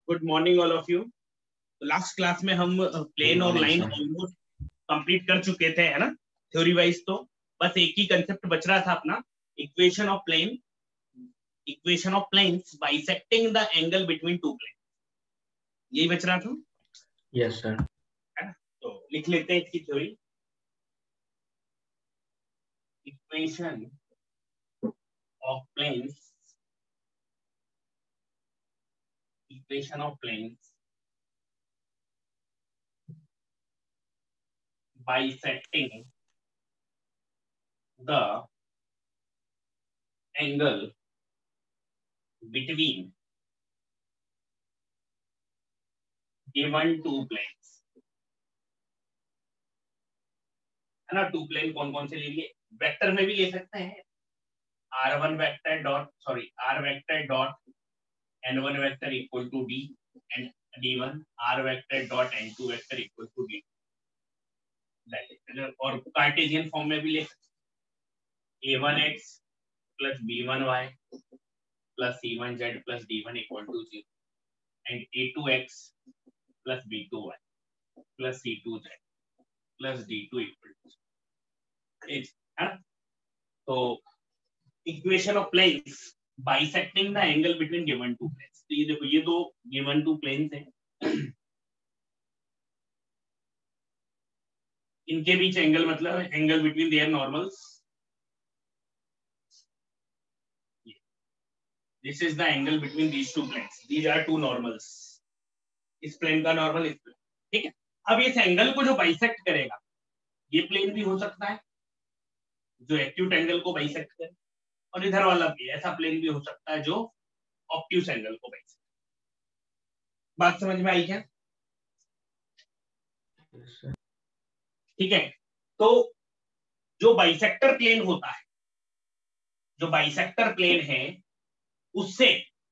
Good morning all of you. Last class में हम plane और लाइन ऑलमोस्ट कंप्लीट कर चुके थे, है ना, थ्योरी वाइज। तो बस एक ही कंसेप्ट बच रहा था अपना, equation of plane, equation of planes bisecting the angle between two plane, यही बच रहा था। यस सर, है ना, तो लिख लेते हैं इसकी theory. Equation of planes, equation of planes bisecting the angle between given two planes, है ना। टू प्लेन कौन कौन से ले लिए, वेक्टर में भी ले सकते हैं, r1 vector dot sorry r vector dot n1 vector equal to d and d1 r vector dot n2 vector equal to d, और कार्टेशियन फॉर्म में भी ले सकते हैं, a1x plus b1y plus c1z plus d1 equal to 0 and a2x plus b2y plus c2z plus d2 equal to, है। तो equation of planes bisecting the angle between given two planes. तो ये देखो, ये दो गिवन टू प्लेन्स हैं, इनके बीच एंगल मतलब angle between their normals. This is the angle between these two planes, these are two normals, इस प्लेन का नॉर्मल इस प्लेन, ठीक है। अब इस एंगल को जो बाइसेक्ट करेगा, ये प्लेन भी हो सकता है जो एक्यूट एंगल को बाइसेक्ट करे, और इधर वाला भी ऐसा प्लेन भी हो सकता है जो ऑब्ट्यूस एंगल को बाइसेक्ट। बात समझ में आई क्या? ठीक है। तो जो बाइसेक्टर प्लेन होता है, जो बाइसेक्टर प्लेन है, उससे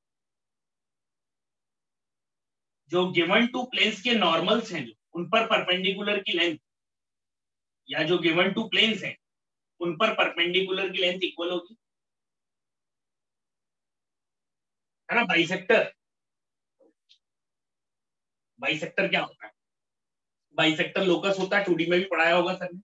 जो गिवन टू प्लेन्स के नॉर्मल्स हैं, जो उन पर परपेंडिकुलर की लेंथ, या जो गिवन टू प्लेन्स हैं उन पर परपेंडिकुलर की लेंथ इक्वल होगी, है ना। बाइसेक्टर, बाइसेक्टर क्या होता है? बाइसेक्टर लोकस होता है, 2D में भी पढ़ाया होगा सर ने।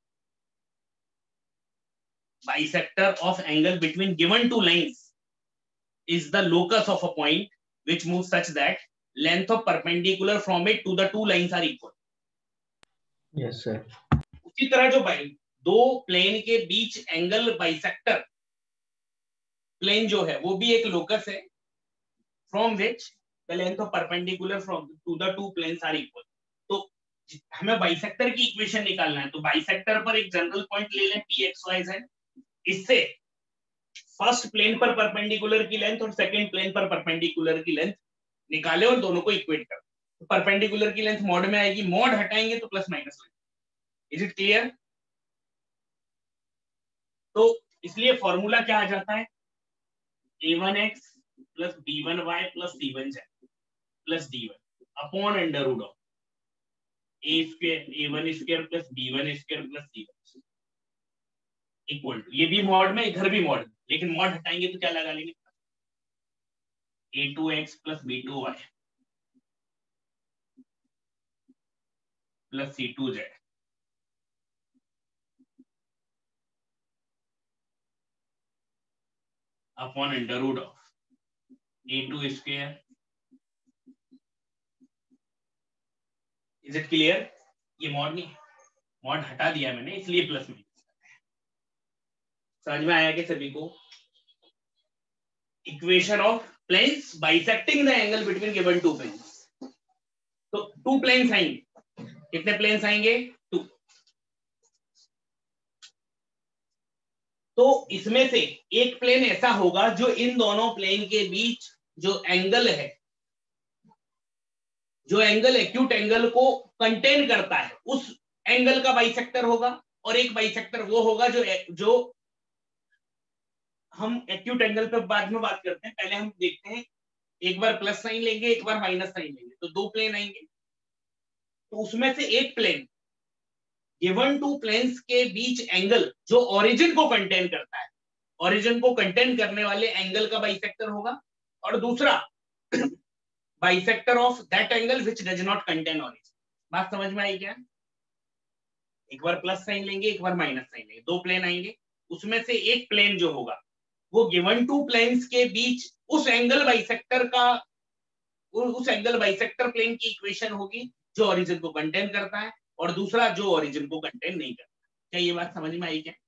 Bisector of angle between given two lines is the locus of a point which moves such that length of perpendicular from it to the two lines are equal. yes sir. उसी तरह जो दो plane के बीच angle bisector plane जो है वो भी एक लोकस है, from which the length of perpendicular from to the two planes are equal. तो हमें बाइसेक्टर की इक्वेशन निकालना है, तो बाइसेक्टर पर एक जनरल पॉइंट ले लें pxyz, इससे फर्स्ट प्लेन पर परपेंडिकुलर की लेंथ और सेकंड प्लेन पर परपेंडिकुलर की लेंथ निकाले और दोनों को इक्वेट कर। तो परपेंडिकुलर की लेंथ मॉड में आएगी, मॉड हटाएंगे तो प्लस माइनस लगेगा। Is it clear? तो इसलिए फॉर्मूला क्या आ जाता है, a1x plus b1y plus c1z plus d1 upon under root of a square a1 square plus b1 square plus c1 equal to, ये भी मॉड में, इधर भी मॉड में, लेकिन मॉड हटाएंगे तो क्या लगा लेंगे, a2x plus b2y plus c2z upon under root of a2 square. Is it clear? ये मॉड नहीं, मॉड हटा दिया मैंने इसलिए प्लस में। समझ में आया कि सभी को? Equation of planes bisecting the angle between given two planes. तो टू प्लेन्स आएंगे, कितने प्लेन्स आएंगे? टू। तो इसमें से एक प्लेन ऐसा होगा जो इन दोनों प्लेन के बीच जो एंगल है, जो एंगल एक्यूट एंगल को कंटेन करता है, उस एंगल का बाइसेक्टर होगा, और एक बाइसेक्टर वो होगा जो हम एक्यूट एंगल पे बाद में बात करते हैं, पहले हम देखते हैं, एक बार प्लस साइन लेंगे एक बार माइनस साइन लेंगे, तो दो प्लेन आएंगे। तो उसमें से एक प्लेन गिवन टू प्लेन्स के बीच एंगल जो ओरिजिन को कंटेन करता है, ओरिजिन को कंटेन करने वाले एंगल का बाइसेक्टर होगा, और दूसरा bisector of that angle which does not contain origin. बात समझ में आई क्या? एक बार प्लस साइन लेंगे, एक बार माइनस साइन लेंगे, दो प्लेन आएंगे, उसमें से एक प्लेन जो होगा वो गिवन टू प्लेन्स के बीच उस एंगल बाइसेक्टर का, उस एंगल बाइसेक्टर प्लेन की इक्वेशन होगी जो ओरिजिन को कंटेन करता है, और दूसरा जो ओरिजिन को कंटेन नहीं करता। क्या ये बात समझ में आई क्या?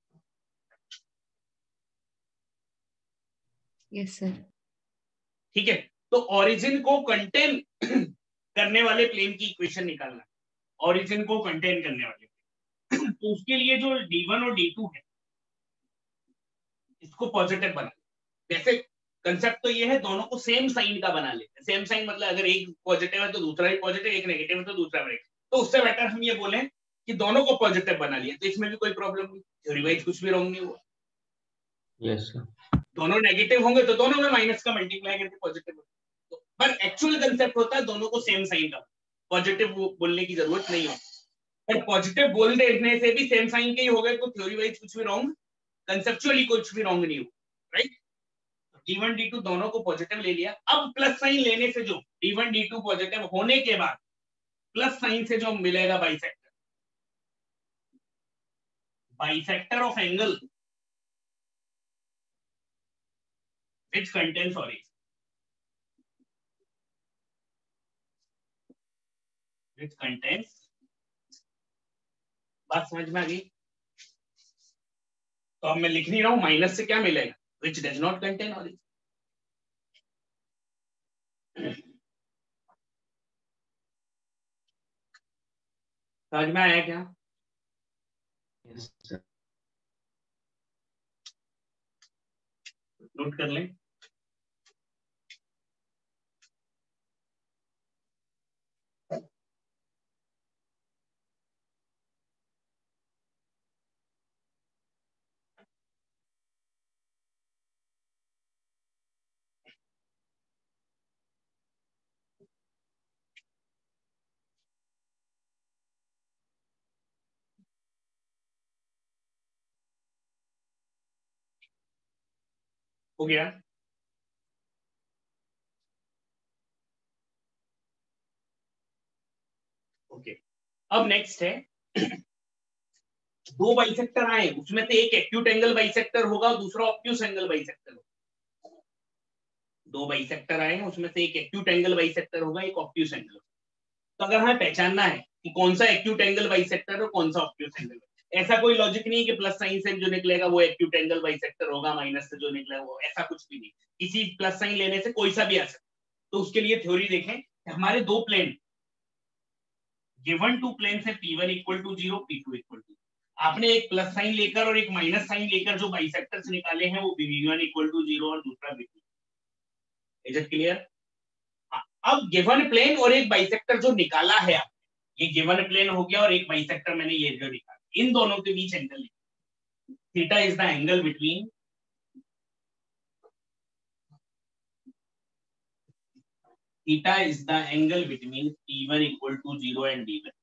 Yes sir. ठीक है, तो ओरिजिन को कंटेन करने वाले प्लेन की इक्वेशन निकालना, ओरिजिन को कंटेन करने वाले तो उसके लिए जो D1 और D2 है इसको पॉजिटिव बना, जैसे कंसेप्ट तो ये है दोनों को सेम साइन का बना लेते। सेम साइन मतलब अगर एक पॉजिटिव है तो दूसरा भी पॉजिटिव, एक नेगेटिव है तो दूसरा भी, तो उससे बेटर हम ये बोलें कि दोनों को पॉजिटिव बना लिया, तो इसमें भी कोई प्रॉब्लम नहीं, थ्योरी वाइज कुछ भी रॉन्ग नहीं हुआ। Yes sir. दोनों नेगेटिव होंगे तो दोनों में माइनस का मल्टीप्लाई करके पॉजिटिव हो, पर एक्चुअल कंसेप्ट होता है दोनों को सेम साइन का, पॉजिटिव बोलने की जरूरत नहीं हो। पर पॉजिटिव बोल देने से भी सेम साइन के ही हो गए तो थ्योरी वाइज कुछ भी रॉन्ग, कंसेप्चुअली कुछ भी रॉन्ग नहीं हो, राइट? D1 D2 दोनों को पॉजिटिव ले लिया। अब प्लस साइन लेने से जो D1 D2 पॉजिटिव होने के बाद प्लस साइन से जो मिलेगा bisector, bisector of angle which contains origin, which contains, बात समझ में आ गई? तो अब मैं लिख नहीं रहा हूं, माइनस से क्या मिलेगा, which does not contain origin। समझ में आया क्या? Yes sir. नोट कर लें। हो गया? ओके, अब नेक्स्ट है दो बाइसेक्टर आए, उसमें से एक एक्यूट एंगल बाइसेक्टर होगा और दूसरा ऑब्ट्यूस एंगल बाइसेक्टर होगा। दो बाइसेक्टर आए हैं, उसमें से एक एक्यूट एंगल बाइसेक्टर होगा, एक ऑब्ट्यूस एंगल। तो अगर हमें पहचानना है कि कौन सा एक्यूट एंगल बाइसेक्टर और कौन सा ऑब्ट्यूस एंगल, ऐसा कोई लॉजिक नहीं कि प्लस साइन से जो निकलेगा वो एक्यूट एंगल बाइसेक्टर होगा, माइनस से जो निकलेगा वो, ऐसा कुछ भी नहीं। किसी प्लस साइन लेने से कोई सा भी आ सकता। तो उसके लिए थ्योरी देखें कि हमारे दो प्लेन गिवन टू प्लेन से P1 equal to 0, P2 equal to, आपने एक प्लस साइन लेकर और एक माइनस साइन लेकर जो बाइसेक्टर्स निकाले हैं वो B1 इक्वल टू 0 और दूसरा B2। Is it clear? अब गिवन प्लेन और एक बाइसेक्टर जो निकाला है, ये गिवन प्लेन हो गया और एक बाइसेक्टर मैंने ये जो निकाला, इन दोनों के बीच angle theta is the angle between theta is the angle between P1 equal to 0 and D1।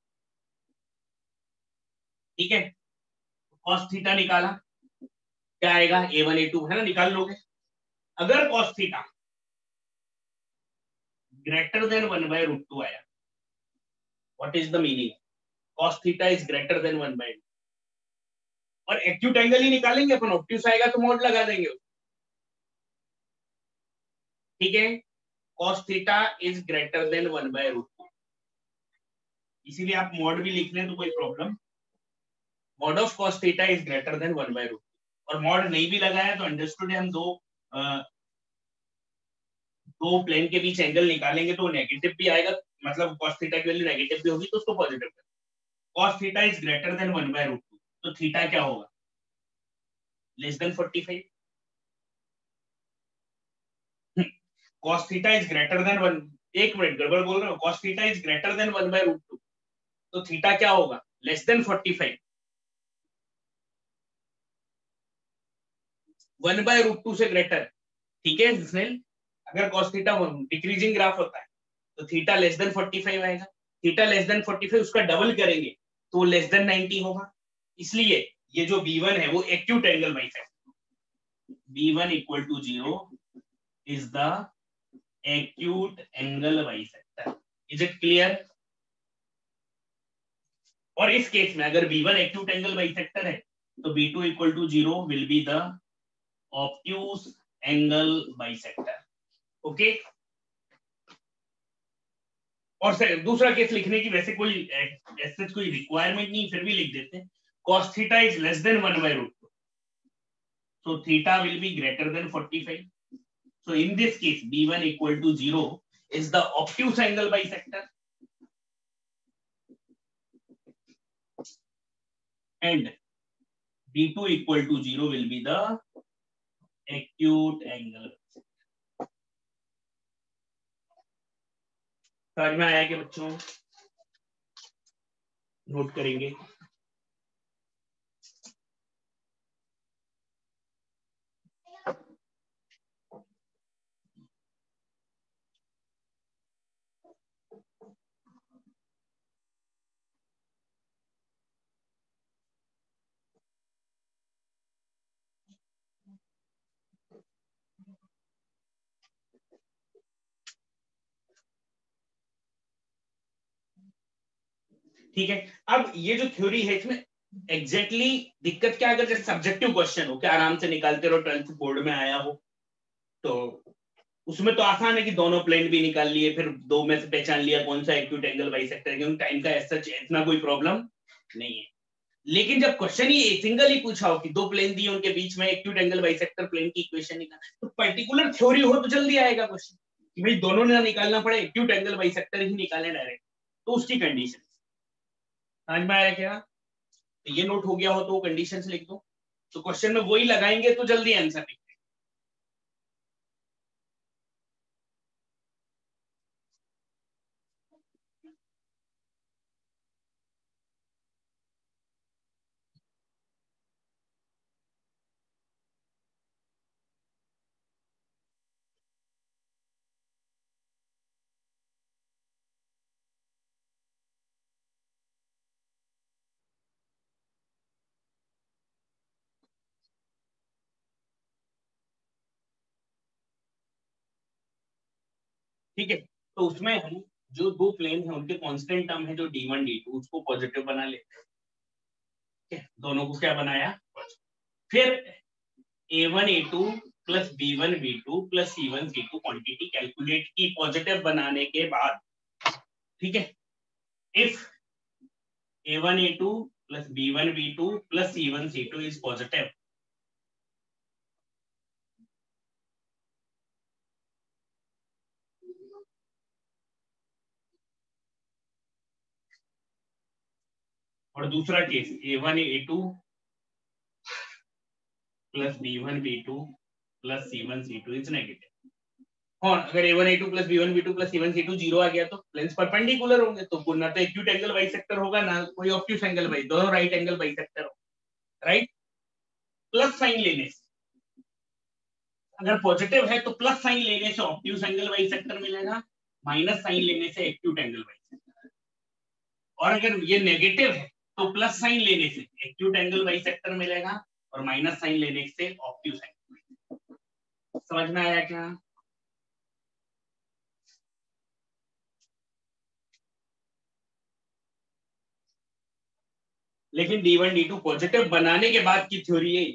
ठीक है, cos थीटा निकाला, क्या आएगा, A1 A2 है ना, निकाल लोगे। अगर cos थीटा ग्रेटर देन 1/√2 आया, what is the meaning, cos theta is greater than 1/2, और एक्यूट एंगल ही निकालेंगे अपन, ऑब्ट्यूस आएगा तो मॉड लगा देंगे। ठीक है, cos theta is greater than 1/√2, इसीलिए आप मॉड भी लिख लें तो कोई problem, mod of cos theta is greater than 1/√2। और मॉड नहीं भी लगाया तो अंडरस्टूड है, हम दो प्लेन के बीच एंगल निकालेंगे तो नेगेटिव भी आएगा, मतलब cos थीटा की वैल्यू नेगेटिव भी होगी तो उसको पॉजिटिव कर। cos theta is greater than 1/√2, तो थीटा क्या होगा, less than 45। cos theta is greater देन 1, एक मिनट गड़बड़ बोल रहा हूँ, cos theta is greater than 1/√2, तो थीटा क्या होगा, लेस देन 45। 1/√2 से ग्रेटर, ठीक है स्नेल, अगर cos थीटा डिक्रीजिंग ग्राफ होता है तो थीटा लेस देन 45 आएगा, थीटा लेस देन 45 उसका डबल करेंगे तो लेस देन 90 होगा। इसलिए ये जो B1 है वो acute angle bisector, B1 equal to 0 is the acute angle bisector. Is it clear? और इस केस में अगर B1 acute angle bisector है तो B2 equal to 0 will be the obtuse angle bisector. Okay? और सर दूसरा केस लिखने की वैसे कोई ऐसे कोई रिक्वायरमेंट नहीं, फिर भी लिख देते हैं. Cos theta is less than 1/√2. So theta will be greater than 45. So in this case, B1 equal to 0 is the obtuse angle bisector. And B2 equal to 0 will be the acute angle. समझ में आया कि बच्चों? Note करेंगे. ठीक है. अब ये जो थ्योरी है इसमें एग्जैक्टली दिक्कत क्या, अगर जैसे सब्जेक्टिव क्वेश्चन हो क्या आराम से निकालते रहो, 12th बोर्ड में आया हो तो उसमें तो आसान है कि दोनों प्लेन भी निकाल लिए, फिर दो में से पहचान लिया कौन सा एक्यूट एंगल बाइसेक्टर है, क्योंकि टाइम का ऐसा इतना कोई प्रॉब्लम नहीं है. लेकिन जब क्वेश्चन ही सिंगल ही पूछा हो कि दो प्लेन दिए उनके बीच में एक्यूट एंगल बाइसेक्टर प्लेन की इक्वेशन निकाल, तो पर्टिकुलर थ्योरी हो तो जल्दी आएगा क्वेश्चन कि भाई दोनों ने निकालना पड़े, एक्यूट एंगल बाइसेक्टर ही निकालें डायरेक्ट, तो उसकी कंडीशन समझ में आया क्या? तो ये नोट हो गया हो तो कंडीशंस लिख दो, तो क्वेश्चन में वही लगाएंगे तो जल्दी आंसर लिख. ठीक है. तो उसमें हम जो दो प्लेन है उनके कांस्टेंट टर्म है जो d1 d2, उसको पॉजिटिव बना लेते हैं. दोनों को क्या बनाया, फिर a1 a2 plus b1 b2 plus c1 c2 quantity calculate की पॉजिटिव बनाने के बाद, ठीक है, if a1 a2 plus b1 b2 plus c1 c2 is positive, और दूसरा case a1 a2 plus b1 b2 plus c1 c2 is negative. और अगर a1 a2 plus b1 b2 plus c1 c2 zero आ गया तो planes perpendicular होंगे, तो ना तो एक्यूट एंगल बाइसेक्टर होगा ना कोई ऑब्ट्यूस एंगल बाई, दोनों राइट एंगल बाइसेक्टर हो. राइट. प्लस साइन लेने से, अगर पॉजिटिव है तो प्लस साइन लेने से ऑब्ट्यूस एंगल बाइसेक्टर मिलेगा, माइनस साइन लेने से एक्यूट एंगल बाइसेक्टर. और अगर ये नेगेटिव है तो प्लस साइन लेने से एक्यूट एंगल बाइसेक्टर मिलेगा और माइनस साइन लेने से ऑब्ट्यूस एंगल. समझ में आया क्या? लेकिन d1 d2 पॉजिटिव बनाने के बाद की थ्योरी है,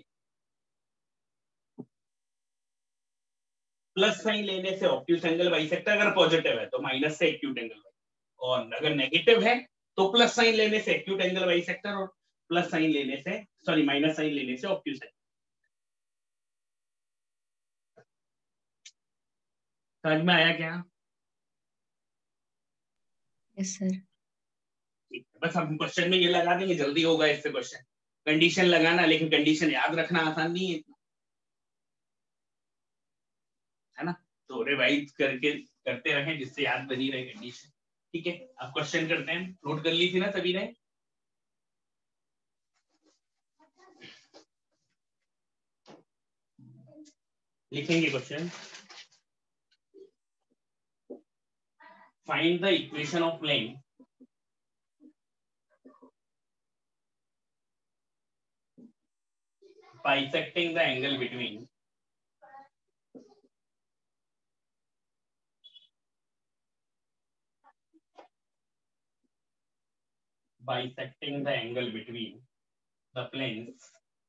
प्लस साइन लेने से ऑब्ट्यूस एंगल बाइसेक्टर, अगर पॉजिटिव है तो माइनस से एक्यूट एंगल, और अगर नेगेटिव है तो प्लस साइन लेने से एक्यूट एंगल बाइसेक्टर और प्लस साइन लेने से, सॉरी माइनस साइन लेने से ऑब्ट्यूस एंगल. समझ में आया क्या? Yes sir. बस हम क्वेश्चन में ये लगा देंगे, जल्दी होगा इससे क्वेश्चन. कंडीशन लगाना, लेकिन कंडीशन याद रखना आसान नहीं है, है ना? तो रिवाइज करके करते रहें जिससे याद बनी रहे कंडीशन. ठीक है, अब क्वेश्चन करते हैं. नोट कर ली थी ना सभी ने? लिखेंगे question. Find the equation of plane bisecting the angle between bisecting the angle between the planes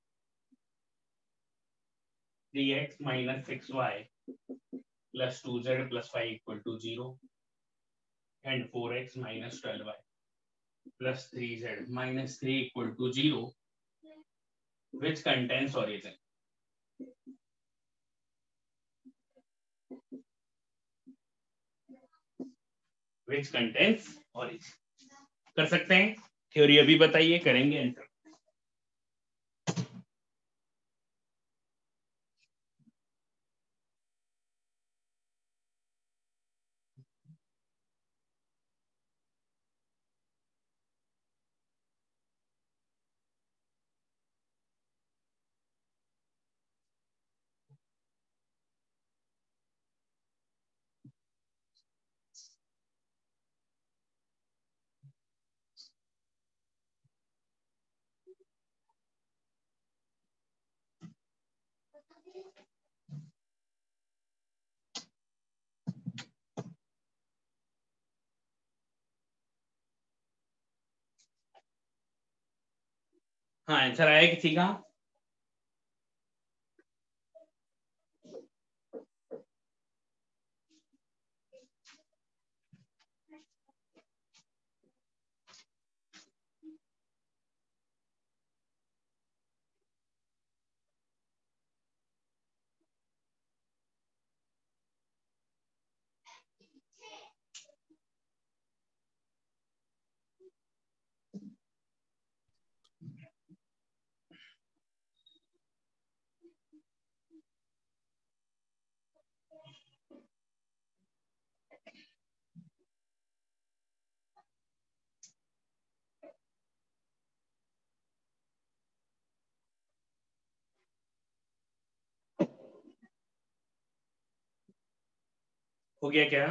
3x minus 6y plus 2z plus 5 equal to 0 and 4x minus 12y plus 3z minus 3 equal to 0, which contains origin. Which contains origin. कर सकते हैं? Theory अभी बताइए, करेंगे answer. हाँ, answer आया किसी का? हो गया क्या?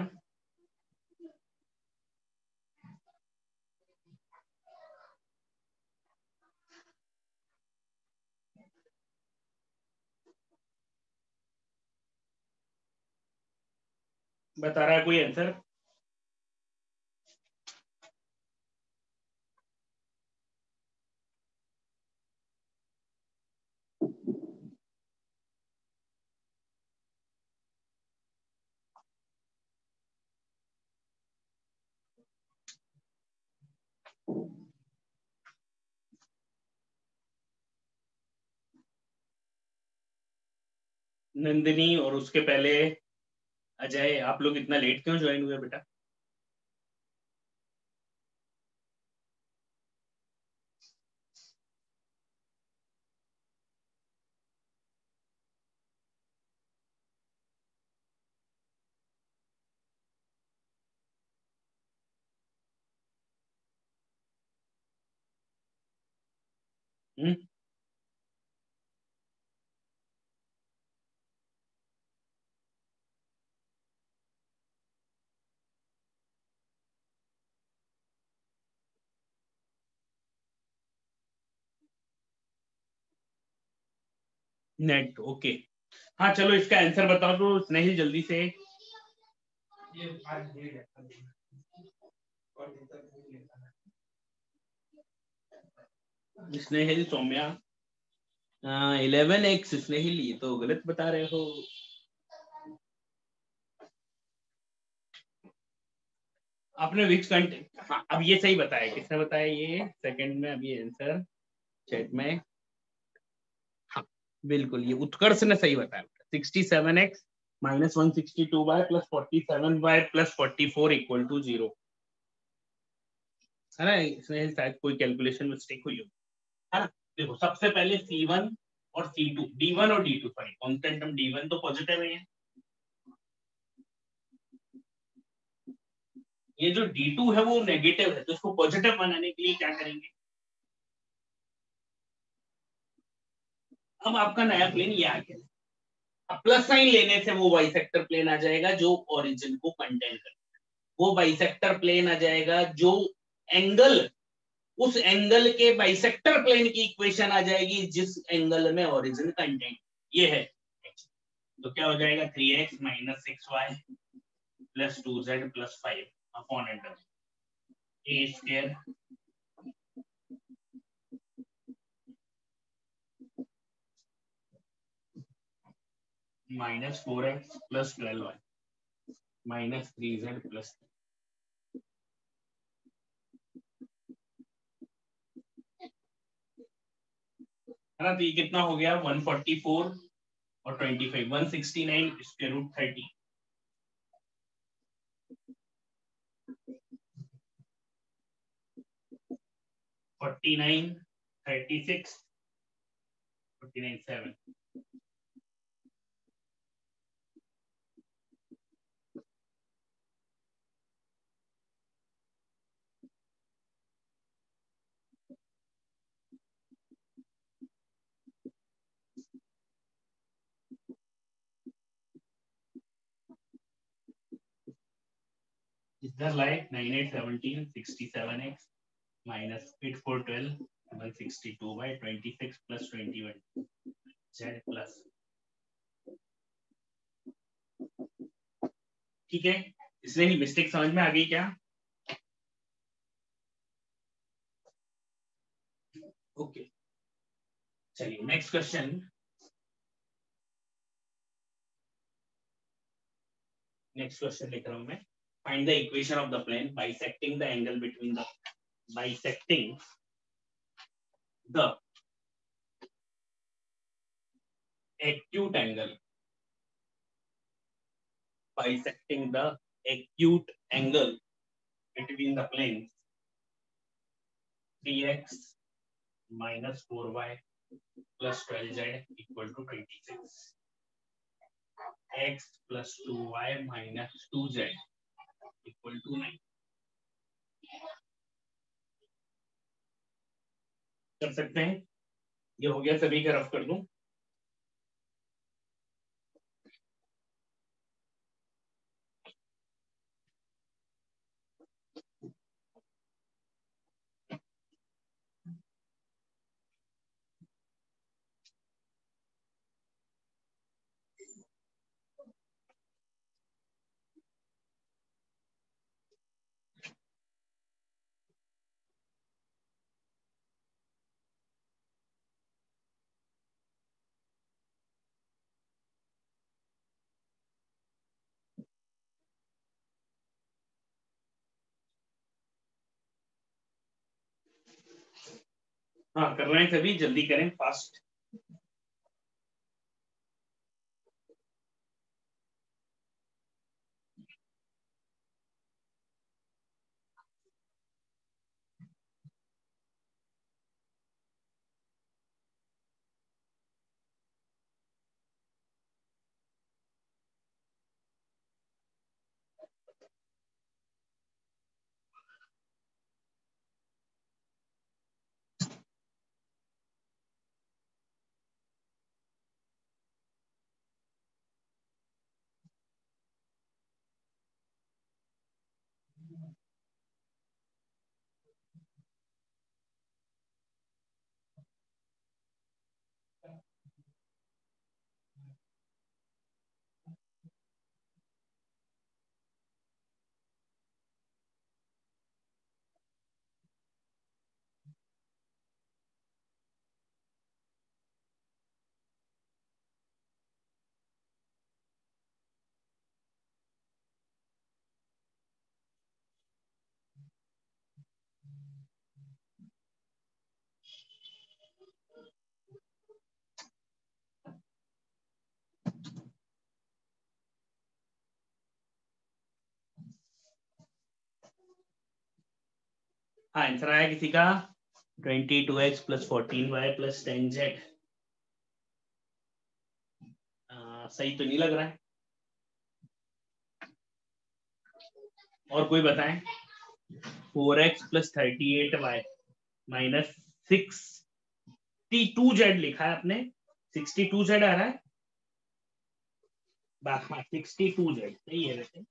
बता रहा है कोई आंसर? नंदिनी और उसके पहले अजय, आप लोग इतना लेट क्यों ज्वाइन हुए बेटा? Net okay. हाँ चलो, इसका आंसर बताओ तो स्नेहिल जल्दी से. स्नेहिल, सौम्या, 11x स्नेहिल, ये तो गलत बता रहे हो. आपने विच कंटेंट, हाँ अब ये सही बताया. किसने बताया ये सेकंड में? अभी आंसर चैट में. हाँ बिल्कुल, ये उत्कर्ष ने सही बताया. 67x minus 162y plus 47y plus 44 equal to 0 है ना. इसमें शायद कोई कैलकुलेशन मिस्टेक हुई हो, है ना. देखो सबसे पहले C1 और C2, D1 और D2, सॉरी कांस्टेंट हम D1 तो पॉजिटिव है. ये जो D2 है वो नेगेटिव है, तो इसको पॉजिटिव बनाने के लिए क्या करेंगे? अब आपका नया प्लेन ये आ गया. अब प्लस साइन लेने से वो बाइसेक्टर प्लेन आ जाएगा जो ओरिजिन को कंटेन करता है. वो बाइसेक्टर प्लेन आ जाएगा जो एंगल, उस एंगल के बाइसेक्टर प्लेन की इक्वेशन आ जाएगी जिस एंगल में ओरिजिन कंटेंट ये है. तो क्या हो जाएगा? 3x minus 6y plus 2z plus 5 upon under a square minus 4x plus 12y minus 3z plus, है ना। तो ये कितना हो गया 144 और 25 169 स्क्वायर रूट 30 49 36 49 7 इधर लाए 98 17 67x minus 8 4 12 162 by 26 plus 21 z plus, ठीक है। इसमें ही मिस्टेक समझ में आ गई क्या? ओके, चलिए नेक्स्ट क्वेश्चन। नेक्स्ट क्वेश्चन लिख रहा हूं मैं। Find the equation of the plane bisecting the angle between the bisecting the acute angle bisecting the acute angle between the planes 3x minus 4y plus 12z equal to 26, x plus 2y minus 2z equal to 9। कर सकते हैं? ये हो गया, सभी का rough कर दूं। हाँ कर रहे हैं सभी, जल्दी करें, फास्ट। हाँ आंसर आया किसी का 22x plus 14y plus 10z। सही तो नहीं लग रहा है, और कोई बताएं। 4x plus 38y minus 62z लिखा है आपने, 62z आ रहा है। हाँ 62z सही है वैसे।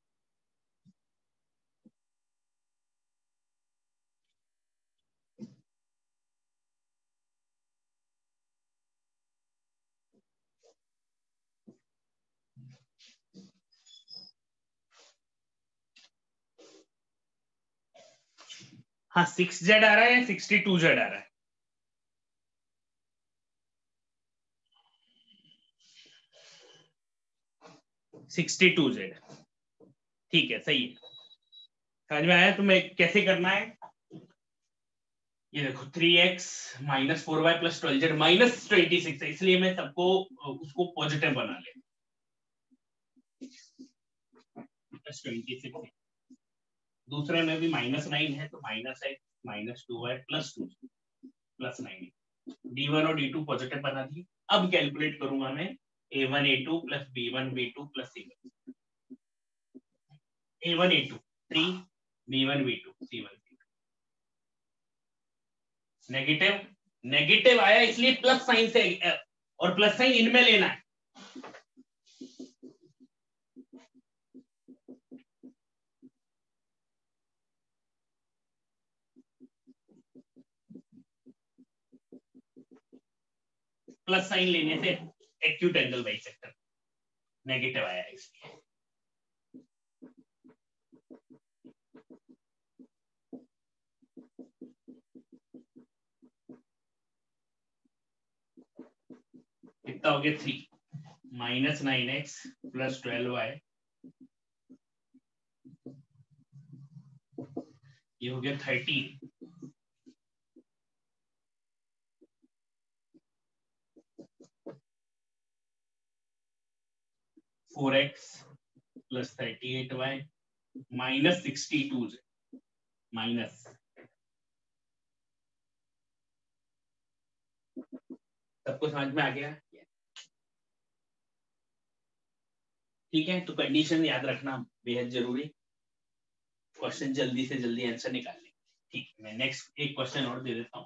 हाँ 6z आ रहा है या 62z आ रहा है? 62z। ठीक है, सही है, समझ में आया तुम्हें कैसे करना है? ये देखो 3x minus 4y plus 12z minus 26 है, इसलिए मैं सबको उसको पॉजिटिव बना ले, प्लस 26 है। दूसरे में भी -9 है तो -x minus 2y plus 2 plus 9 d1 और d2 पॉजिटिव बना दी। अब कैलकुलेट करूंगा मैं a1 a2 plus b1 b2 plus c1 a1 a2 3 b1 b2 c1 negative negative आया इसलिए प्लस साइन से, और प्लस साइन इनमें लेना है। प्लस साइन लेने से एक्यूट एंगल बाइसेक्टर, नेगेटिव आया इसलिए। कितना हो गया 3 माइनस 9x प्लस 12y, ये हो गया 13 4x plus 38y minus 62 minus, सबको समझ में आ गया? ठीक है, तो कंडीशन याद रखना बेहद जरूरी, क्वेश्चन जल्दी से जल्दी आंसर निकालने। ठीक है, मैं नेक्स्ट एक क्वेश्चन और दे देता हूँ।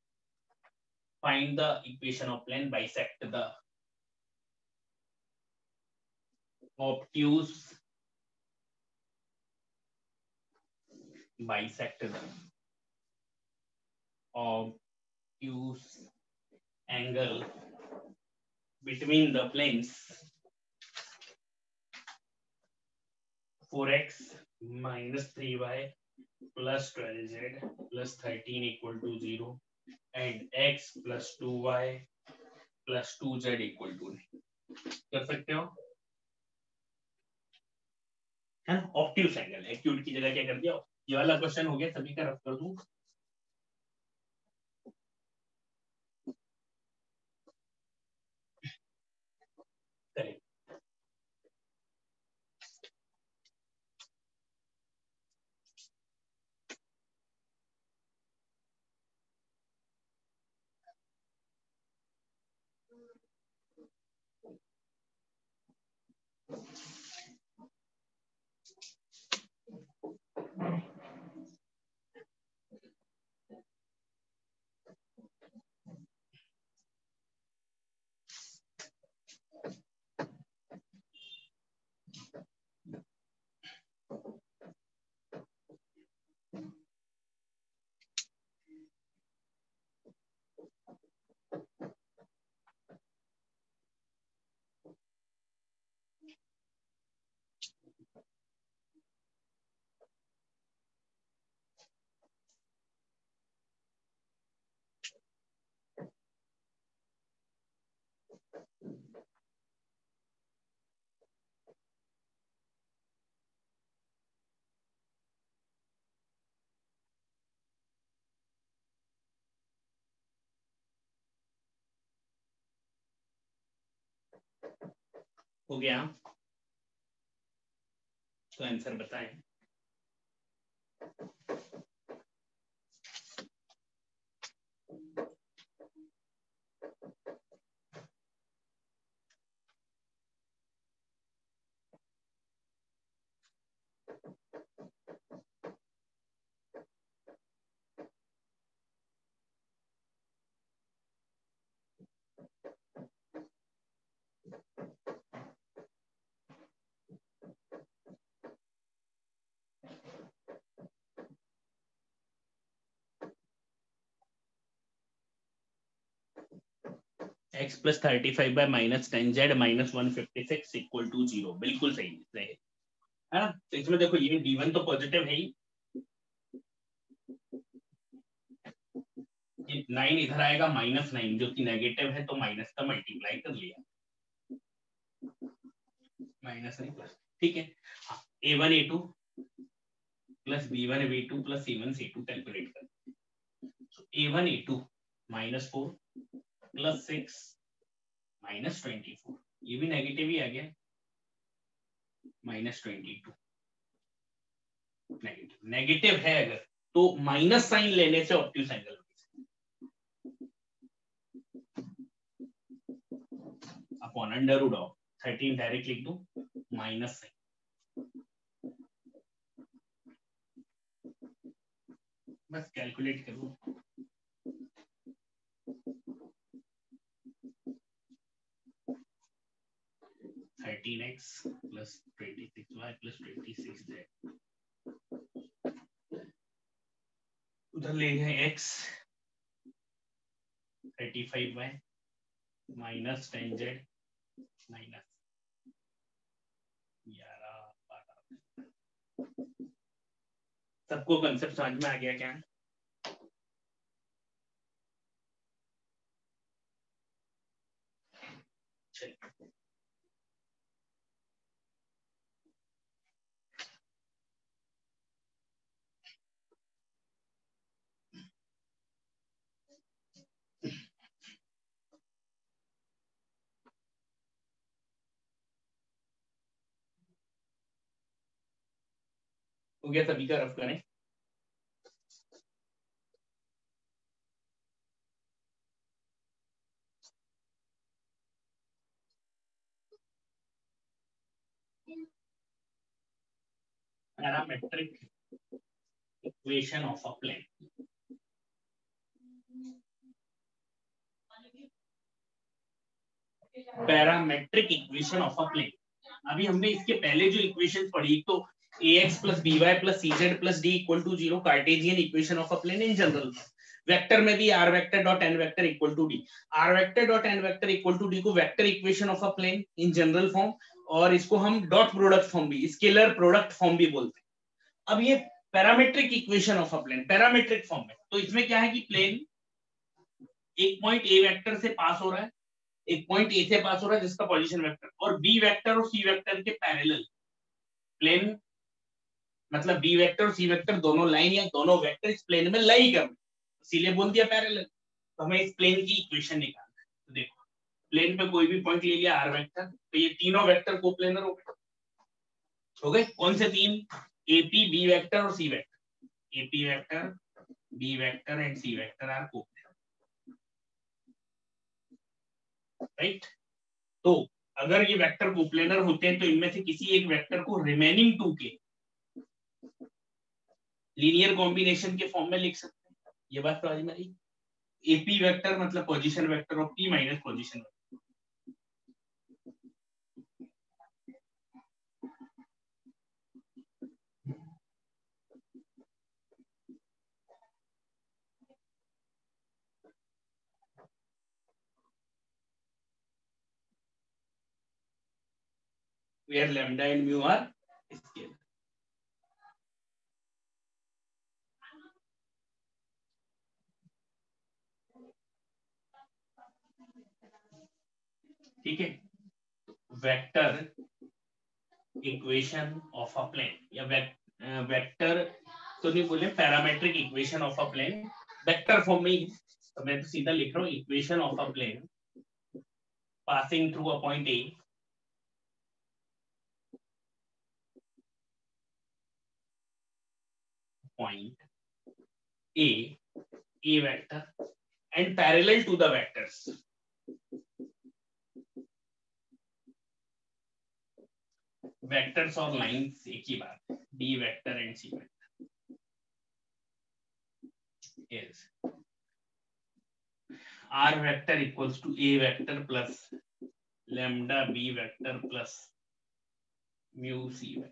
Find the equation of plane bisect the obtuse bisect the obtuse angle between the planes 4x minus 3y plus 12z plus 13 equal to 0 and x plus 2y plus 2z equal to 9। कर सकते हो है ना? Obtuse angle, acute की जगह क्या कर दिया, ये वाला क्वेश्चन हो गया, सभी का रफ कर दूं। करें हो गया, तो आंसर बताएं। x plus 35 by minus 10z minus 156 equal to 0, बिल्कुल सही है ना? तो इसमें देखो ये d1 तो पॉजिटिव है ही, 9 इधर आएगा -9 जो कि नेगेटिव है, तो माइनस का मल्टीप्लाई कर लिया, माइनस नहीं प्लस, ठीक है। हाँ, A1 A2 plus B1 B2 plus C1 C2 calculate कर। A1 A2 -4 प्लस 6 -24, ये भी नेगेटिव ही आ गया, -22। नेगेटिव नेगेटिव है अगर तो माइनस साइन लेने से obtuse angle upon under root of 13 direct लिख दूं, माइनस साइन, बस कैलकुलेट करूं। x plus 26y plus 26z, उधर ले गए x 35y minus 10z minus 11। सबको कंसेप्ट समझ में आ गया क्या? चलिए हो गया, सभी का रफ करें। Parametric equation of a plane, parametric equation of a plane. अभी हमने इसके पहले जो इक्वेशन पढ़ी, तो ax plus by plus cz plus d equal to 0 Cartesian equation of a plane in general. Vector में भी r vector dot n vector equal to d, r vector dot n vector equal to d को vector equation of a plane in general form, और इसको हम dot product form भी, scalar product form भी बोलते हैं। अब ये parametric equation of a plane parametric form में, तो इसमें क्या है कि प्लेन एक पॉइंट ए वेक्टर से पास हो रहा है, एक पॉइंट ए से पास हो रहा है जिसका पोजीशन वेक्टर, और बी वेक्टर और सी वेक्टर के पैरेलल प्लेन, मतलब बी वेक्टर और सी वेक्टर दोनों लाइन या दोनों वेक्टर इस प्लेन में लाई कर, इसीलिए बोल दिया पैरेलल। तो हमें इस प्लेन की इक्वेशन निकालना है। तो देखो, प्लेन पे कोई भी पॉइंट ले लिया आर वेक्टर, तो ये तीनों वेक्टर कोप्लेनर हो गए। कौन से तीन? एपी, बी वेक्टर और C vector. AP vector, B vector and C vector are coplanar, right. तो अगर ये वेक्टर कोप्लेनर होते हैं तो इनमें से किसी एक वेक्टर को रिमेनिंग टू के लीनियर कॉम्बिनेशन के फॉर्म में लिख सकते हैं। ये बात समझ में आई? एपी वेक्टर मतलब position vector of P minus position vector. where lambda and mu are scalar. ठीक है, vector equation of a plane या वेक्टर तो नहीं बोले, parametric equation of a plane vector form में ही, तो मैं तो सीधा लिख रहा हूँ equation of a plane passing through a point A, point a vector and parallel to the vectors, vectors और lines एक ही बात, b vector and c vector is r vector equals to a vector plus lambda b vector plus mu c vector।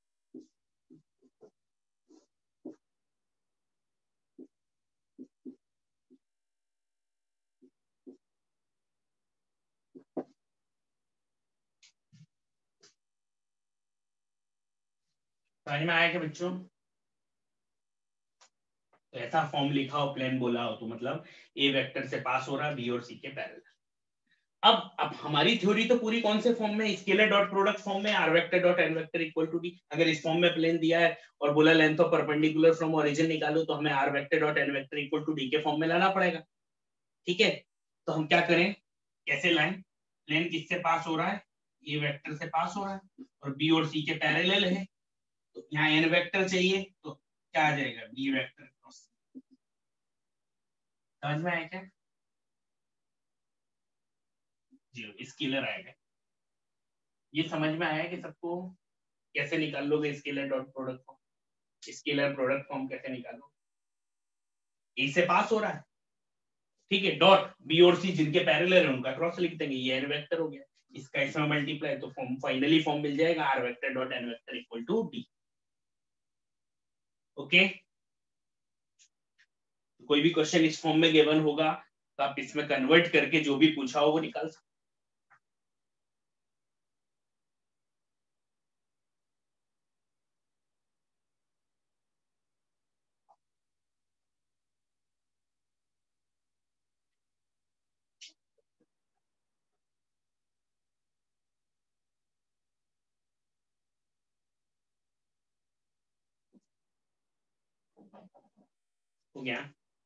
समझ में आया क्या बच्चों? तो ऐसा फॉर्म लिखा हो, प्लेन बोला हो, तो मतलब ए वेक्टर से पास हो रहा है बी और सी के पैरेलल। अब हमारी थ्योरी तो पूरी कौन से फॉर्म में, स्केलर डॉट प्रोडक्ट फॉर्म में, R vector dot N vector equal to D. अगर इस फॉर्म में प्लेन दिया है और बोला length of perpendicular from origin निकालो, तो हमें R vector dot N vector equal to D के फॉर्म में लाना पड़ेगा। ठीक है, तो हम क्या करें, कैसे लाएं, प्लेन किससे पास हो रहा है, ये वेक्टर से पास हो रहा है और बी और सी के पैरेलल है, तो यहाँ एन वेक्टर चाहिए, तो क्या आ जाएगा, बी वेक्टर क्रॉस। समझ में आया क्या, जी स्केलर आएगा। ये समझ में आया कि सबको कैसे निकाल लोगे scalar dot product form, scalar product form कैसे निकालो, ए से पास हो रहा है, ठीक है, डॉट बी और सी जिनके पैरेलल है उनका क्रॉस लिख देंगे, ये एन वेक्टर हो गया, इसका इसमें मल्टीप्लाई, तो फॉर्म फाइनली फॉर्म मिल जाएगा R vector dot N vector equal to D. Okay, कोई भी क्वेश्चन इस फॉर्म में गिवन होगा तो आप इसमें कन्वर्ट करके जो भी पूछा हो वो निकाल सकते। हो गया,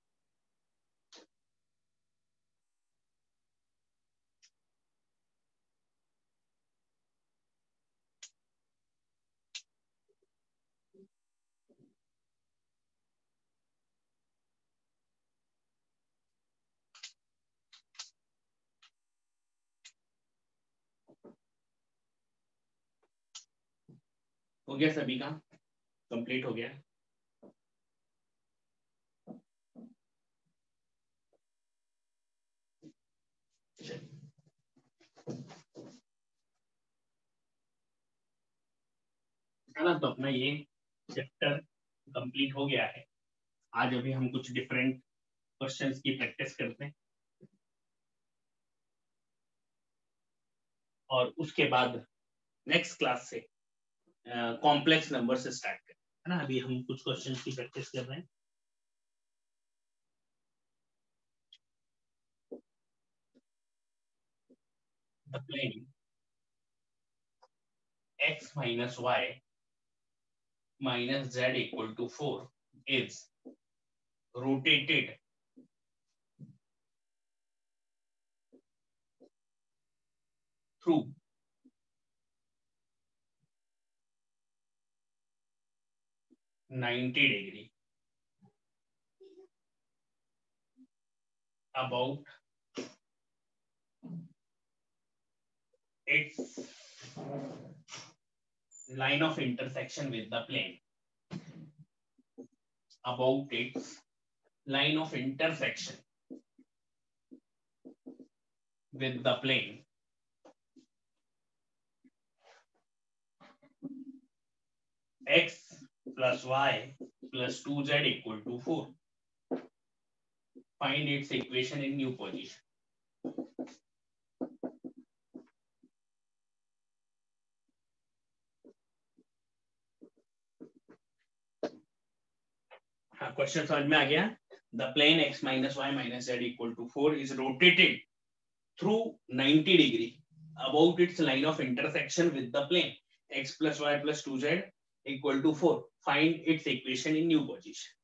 हो गया सभी का कंप्लीट हो गया। है ना, तो अपना ये चैप्टर कंप्लीट हो गया है। आज अभी हम कुछ डिफरेंट क्वेश्चंस की प्रैक्टिस करते हैं और उसके बाद नेक्स्ट क्लास से कॉम्प्लेक्स नंबर से स्टार्ट करें, है ना। अभी हम कुछ क्वेश्चंस की प्रैक्टिस कर रहे हैं। The plane x minus y minus z equal to 4 is rotated through 90 degree about its line of intersection with the plane, about its line of intersection with the plane x plus y plus 2z equal to 4. Find its equation in new position. हाँ, question समझ में आ गया। The plane x minus y minus z equal to 4 is rotated through 90 degree about its line of intersection with the plane x plus y plus 2z equal to 4. Find its equation in new position.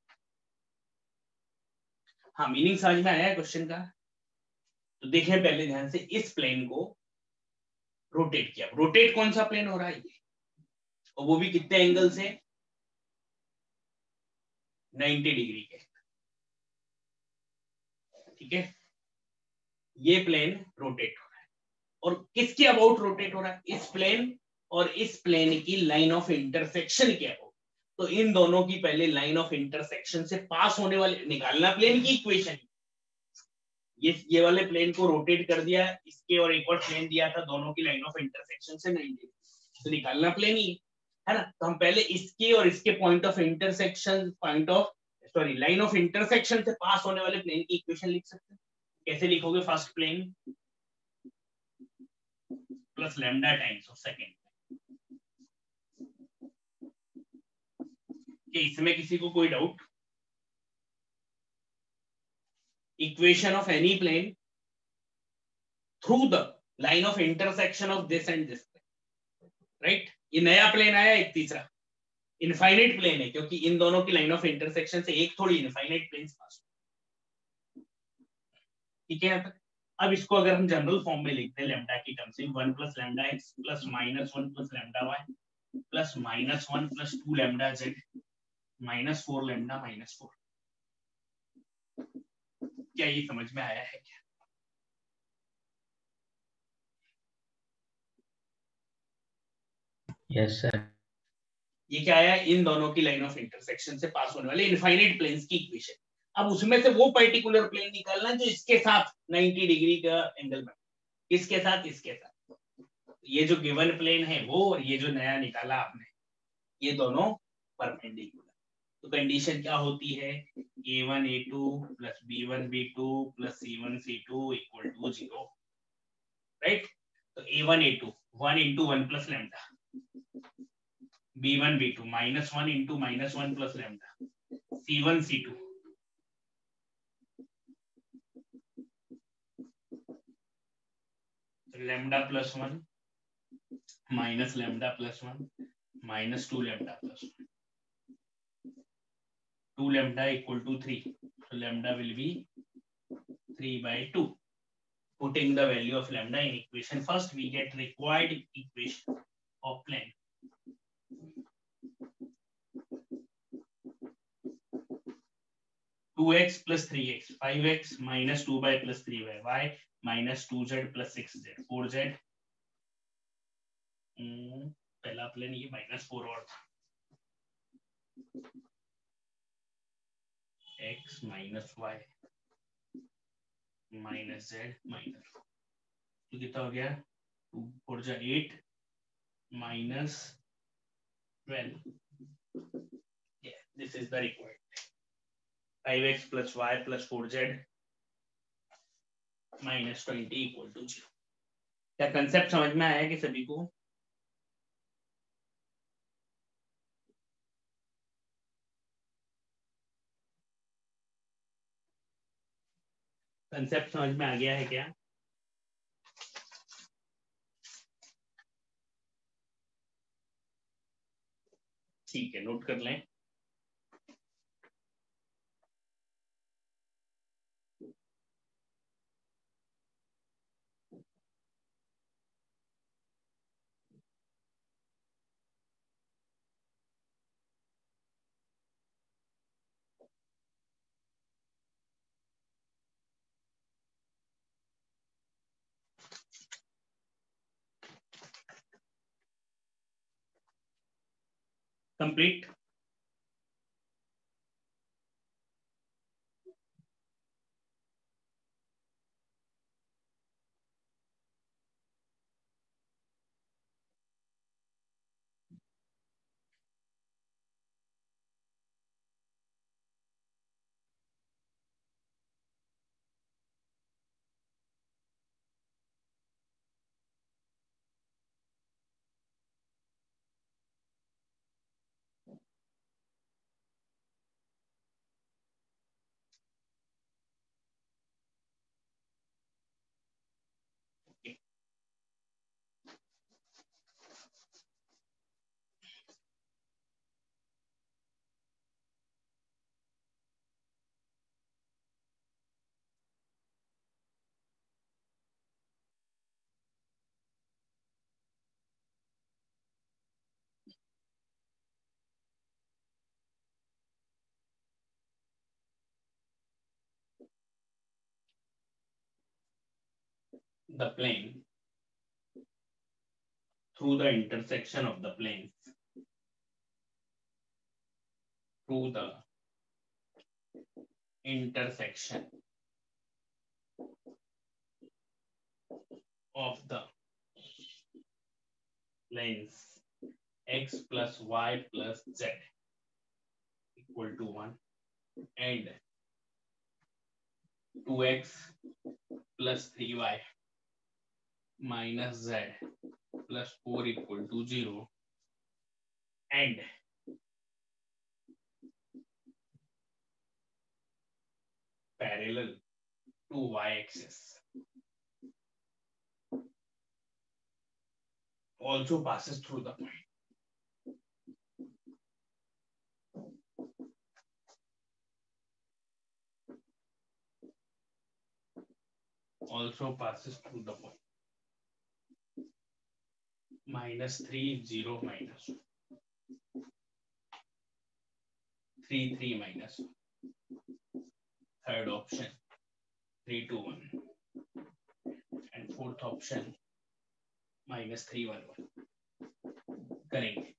हाँ, meaning समझ में आया question का। तो देखें पहले ध्यान से, इस प्लेन को रोटेट किया। रोटेट कौन सा प्लेन हो रहा है ये, और वो भी कितने एंगल से, 90 डिग्री के। ठीक है, ये प्लेन रोटेट हो रहा है और किसके अबाउट रोटेट हो रहा है, इस प्लेन और इस प्लेन की लाइन ऑफ इंटरसेक्शन के अबाउट। तो इन दोनों की पहले लाइन ऑफ इंटरसेक्शन से पास होने वाले निकालना प्लेन की इक्वेशन। ये वाले प्लेन को रोटेट कर दिया, इसके और एक और प्लेन दिया था, दोनों की लाइन ऑफ इंटरसेक्शन से 90, तो निकालना प्लेन ही है ना। तो हम पहले इसके और इसके point of intersection, line of intersection से पास होने वाले प्लेन की इक्वेशन लिख सकते हैं। कैसे लिखोगे, first plane plus lambda times of second. इसमें किसी को कोई doubt, equation of any plane through the line of intersection of this and this, right. ये नया प्लेन आया एक तीसरा, इनफाइनाइट प्लेन है, क्योंकि इन दोनों की लाइन ऑफ इंटरसेक्शन से एक थोड़ी इनफाइनाइट प्लेन पास। ठीक है। अब इसको अगर हम जनरल फॉर्म में लिखते हैं लैम्डा की टर्म से, 1 plus lambda X plus minus 1 plus lambda Y plus minus 1 plus 2 lambda Z minus 4 lambda minus 4। क्या ये समझ में आया है क्या? Yes sir. ये क्या आया? इन दोनों की लाइन ऑफ इंटरसेक्शन से पास होने वाले इनफाइनाइट प्लेन्स की इक्वेशन। अब उसमें से वो पर्टिकुलर प्लेन निकालना जो इसके साथ 90 डिग्री का एंगल में, इसके साथ इसके साथ, ये जो गिवन प्लेन है वो, और ये जो नया निकाला आपने, ये दोनों परपेंडिकुलर। तो कंडीशन क्या होती है? a1 a2 plus b1 b2 plus c1 c2 equal to 0, right. तो a1 a2 1 into 1 plus lambda, b1 b2 minus 1 into minus 1 plus lambda, c1 c2 lambda plus 1 minus lambda plus 1 minus 2 lambda plus 1, 2 lambda equal to 3, so lambda will be 3 by 2. Putting the value of lambda in equation first, we get required equation of plane. Two x plus 3x, 5x minus 2y plus 3y, y minus 2z plus 6z, 4z, पहला plane ये -4 और था, x minus y minus z minus 4, तो कितना हो गया? 2 4 जा 8 minus 12. Yeah, this is the required 5x plus y plus 4z minus 20 equal to 0. क्या कंसेप्ट समझ में आया कि सभी को? कंसेप्ट समझ में आ गया है क्या? ठीक है, नोट कर लें। Complete. The plane through the intersection of the planes, through the intersection of the planes x plus y plus z equal to 1 and 2x plus 3y minus z plus 4 equal to 0 and parallel to y axis. also passes through the point. Also passes through the point. -3 0 minus 3 3 minus. Third option 3 2 1 and fourth option -3 1 1 करेंगे.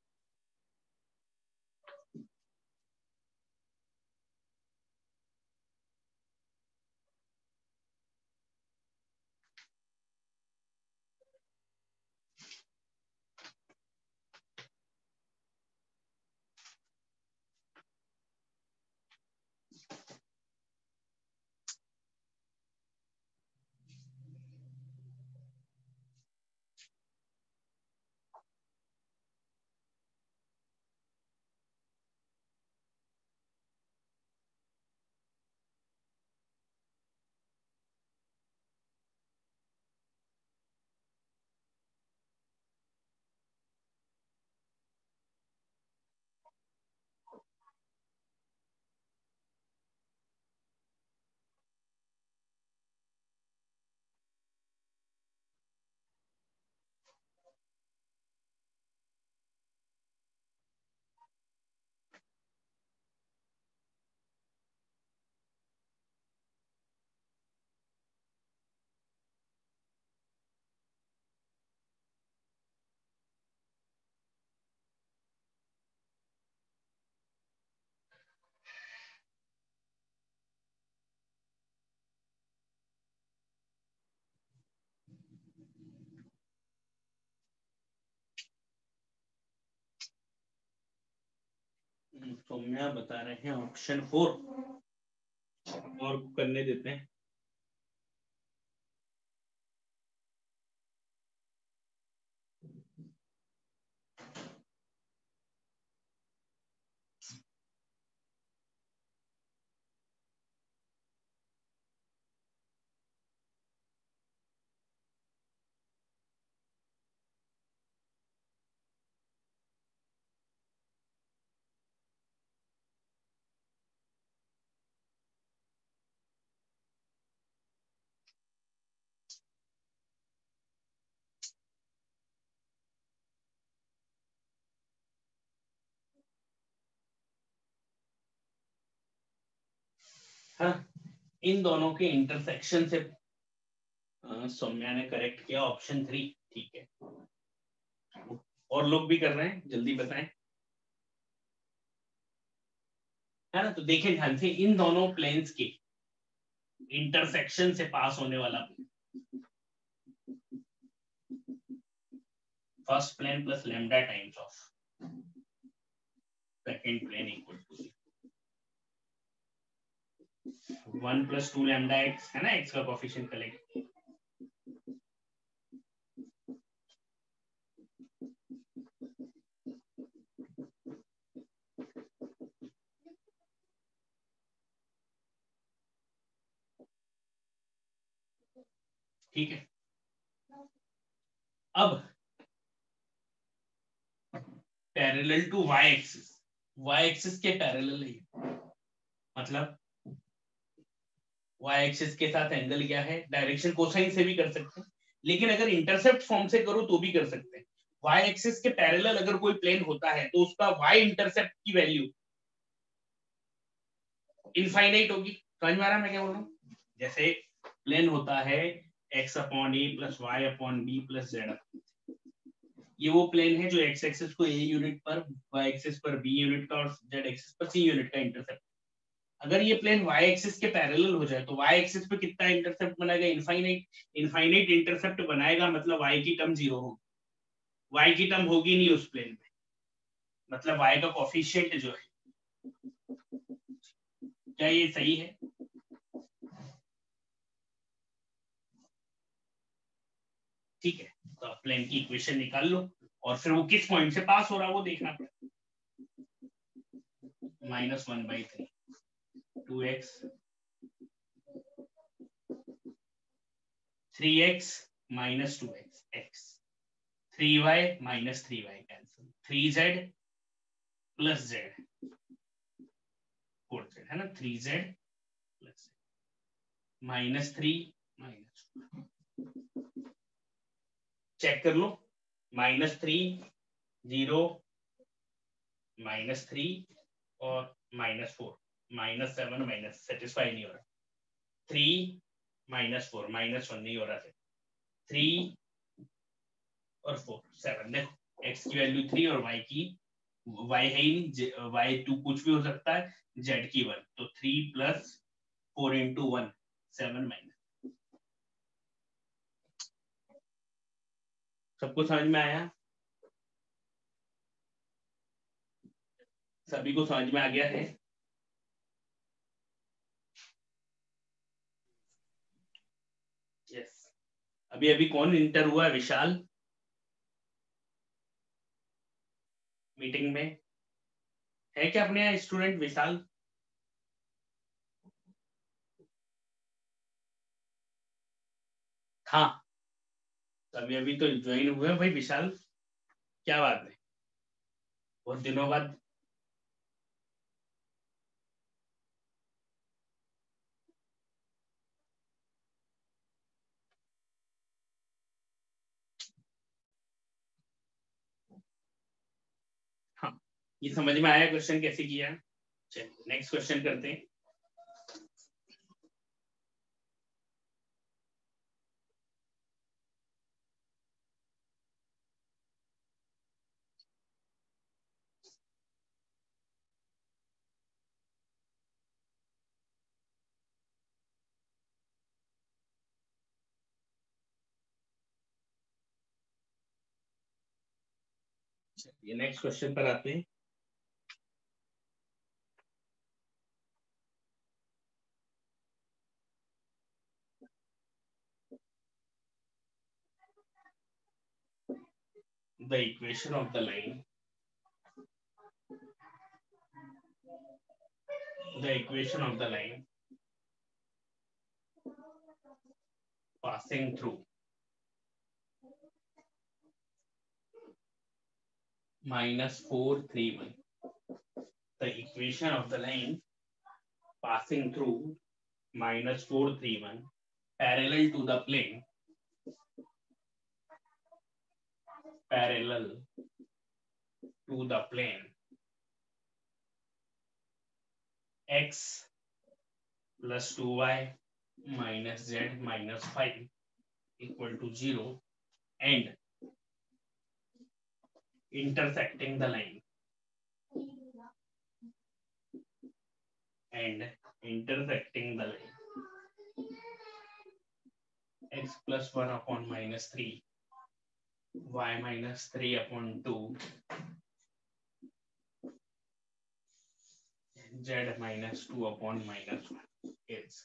सौम्या बता रहे हैं option 4 और करने देते हैं. हाँ, इन दोनों के इंटरसेक्शन से सौम्या ने करेक्ट किया ऑप्शन 3. ठीक है, और लोग भी कर रहे हैं, जल्दी बताएं. है ना, तो देखें ध्यान से, इन दोनों प्लेन्स के इंटरसेक्शन से पास होने वाला first plane plus lambda times of second plane equal to 1 + 2 lambda X, है ना, एक्स का कोफिशिएंट कलेक्ट. ठीक है, अब पैरेलल टू वाई एक्सिस के पैरेलल है, मतलब वाई एक्सिस के साथ एंगल क्या है, डायरेक्शन कोसाइन से भी कर सकते हैं, लेकिन अगर इंटरसेप्ट फॉर्म से करो तो भी कर सकते हैं. वाई एक्सिस के पैरेलल अगर कोई प्लेन होता है तो उसका वाई इंटरसेप्ट की वैल्यू इनफाइनाइट होगी. समझ में आ रहा है मैं क्या बोल रहा हूँ? जैसे प्लेन होता है x/a + y/b + z. ये वो प्लेन है जो x एक्सिस को a यूनिट पर, y एक्सिस पर b यूनिट का और z एक्सिस पर c यूनिट का इंटरसेप्ट. अगर ये प्लेन y एक्सिस के पैरेलल हो जाए तो y एक्सिस पे कितना इंटरसेप्ट बनाएगा, इनफाइनाइट इंटरसेप्ट बनाएगा, मतलब y की टर्म 0 होगी. y की टर्म होगी नहीं उस प्लेन में, मतलब y का कोफिशिएंट जो है. क्या ये सही है? ठीक है, तो आप प्लेन की इक्वेशन निकाल लो और फिर वो किस पॉइंट से पास हो रहा है वो देखना पड़ेगा. -1/3 2x 3x - 2x x 3y minus 3y cancel, 3z plus z, 4z है ना, 3z plus minus 3 minus, check कर लो, -3 0 -3 और -4 -7 माइनस, सेटिस्फाई नहीं हो रहा, 3 -4 -1 नहीं हो रहा, 3 और 4 7, देखो x की वैल्यू 3 और y की, y है ही नहीं, y2 कुछ भी हो सकता है, z की 1, तो 3 + 4 × 1 7 माइनस। सबको समझ में आया? सभी को समझ में आ गया है? यस। अभी अभी कौन इंटर हुआ है? विशाल मीटिंग में है क्या अपने यहाँ स्टूडेंट? विशाल, हाँ अभी अभी तो ज्वाइन हुए भाई। विशाल क्या बात है, बहुत दिनों बाद। हाँ ये समझ में आया क्वेश्चन कैसे किया? चलिए नेक्स्ट क्वेश्चन करते हैं। चलिए नेक्स्ट क्वेश्चन पर आते हैं। The equation of the line, the equation of the line passing through -4 3 1, the equation of the line passing through -4 3 1 parallel to the plane, parallel to the plane x plus 2y minus z minus 5 equal to 0 and intersecting the line, and intersecting the line x plus 1 upon -3 y minus 3 upon 2 z minus 2 upon -1 is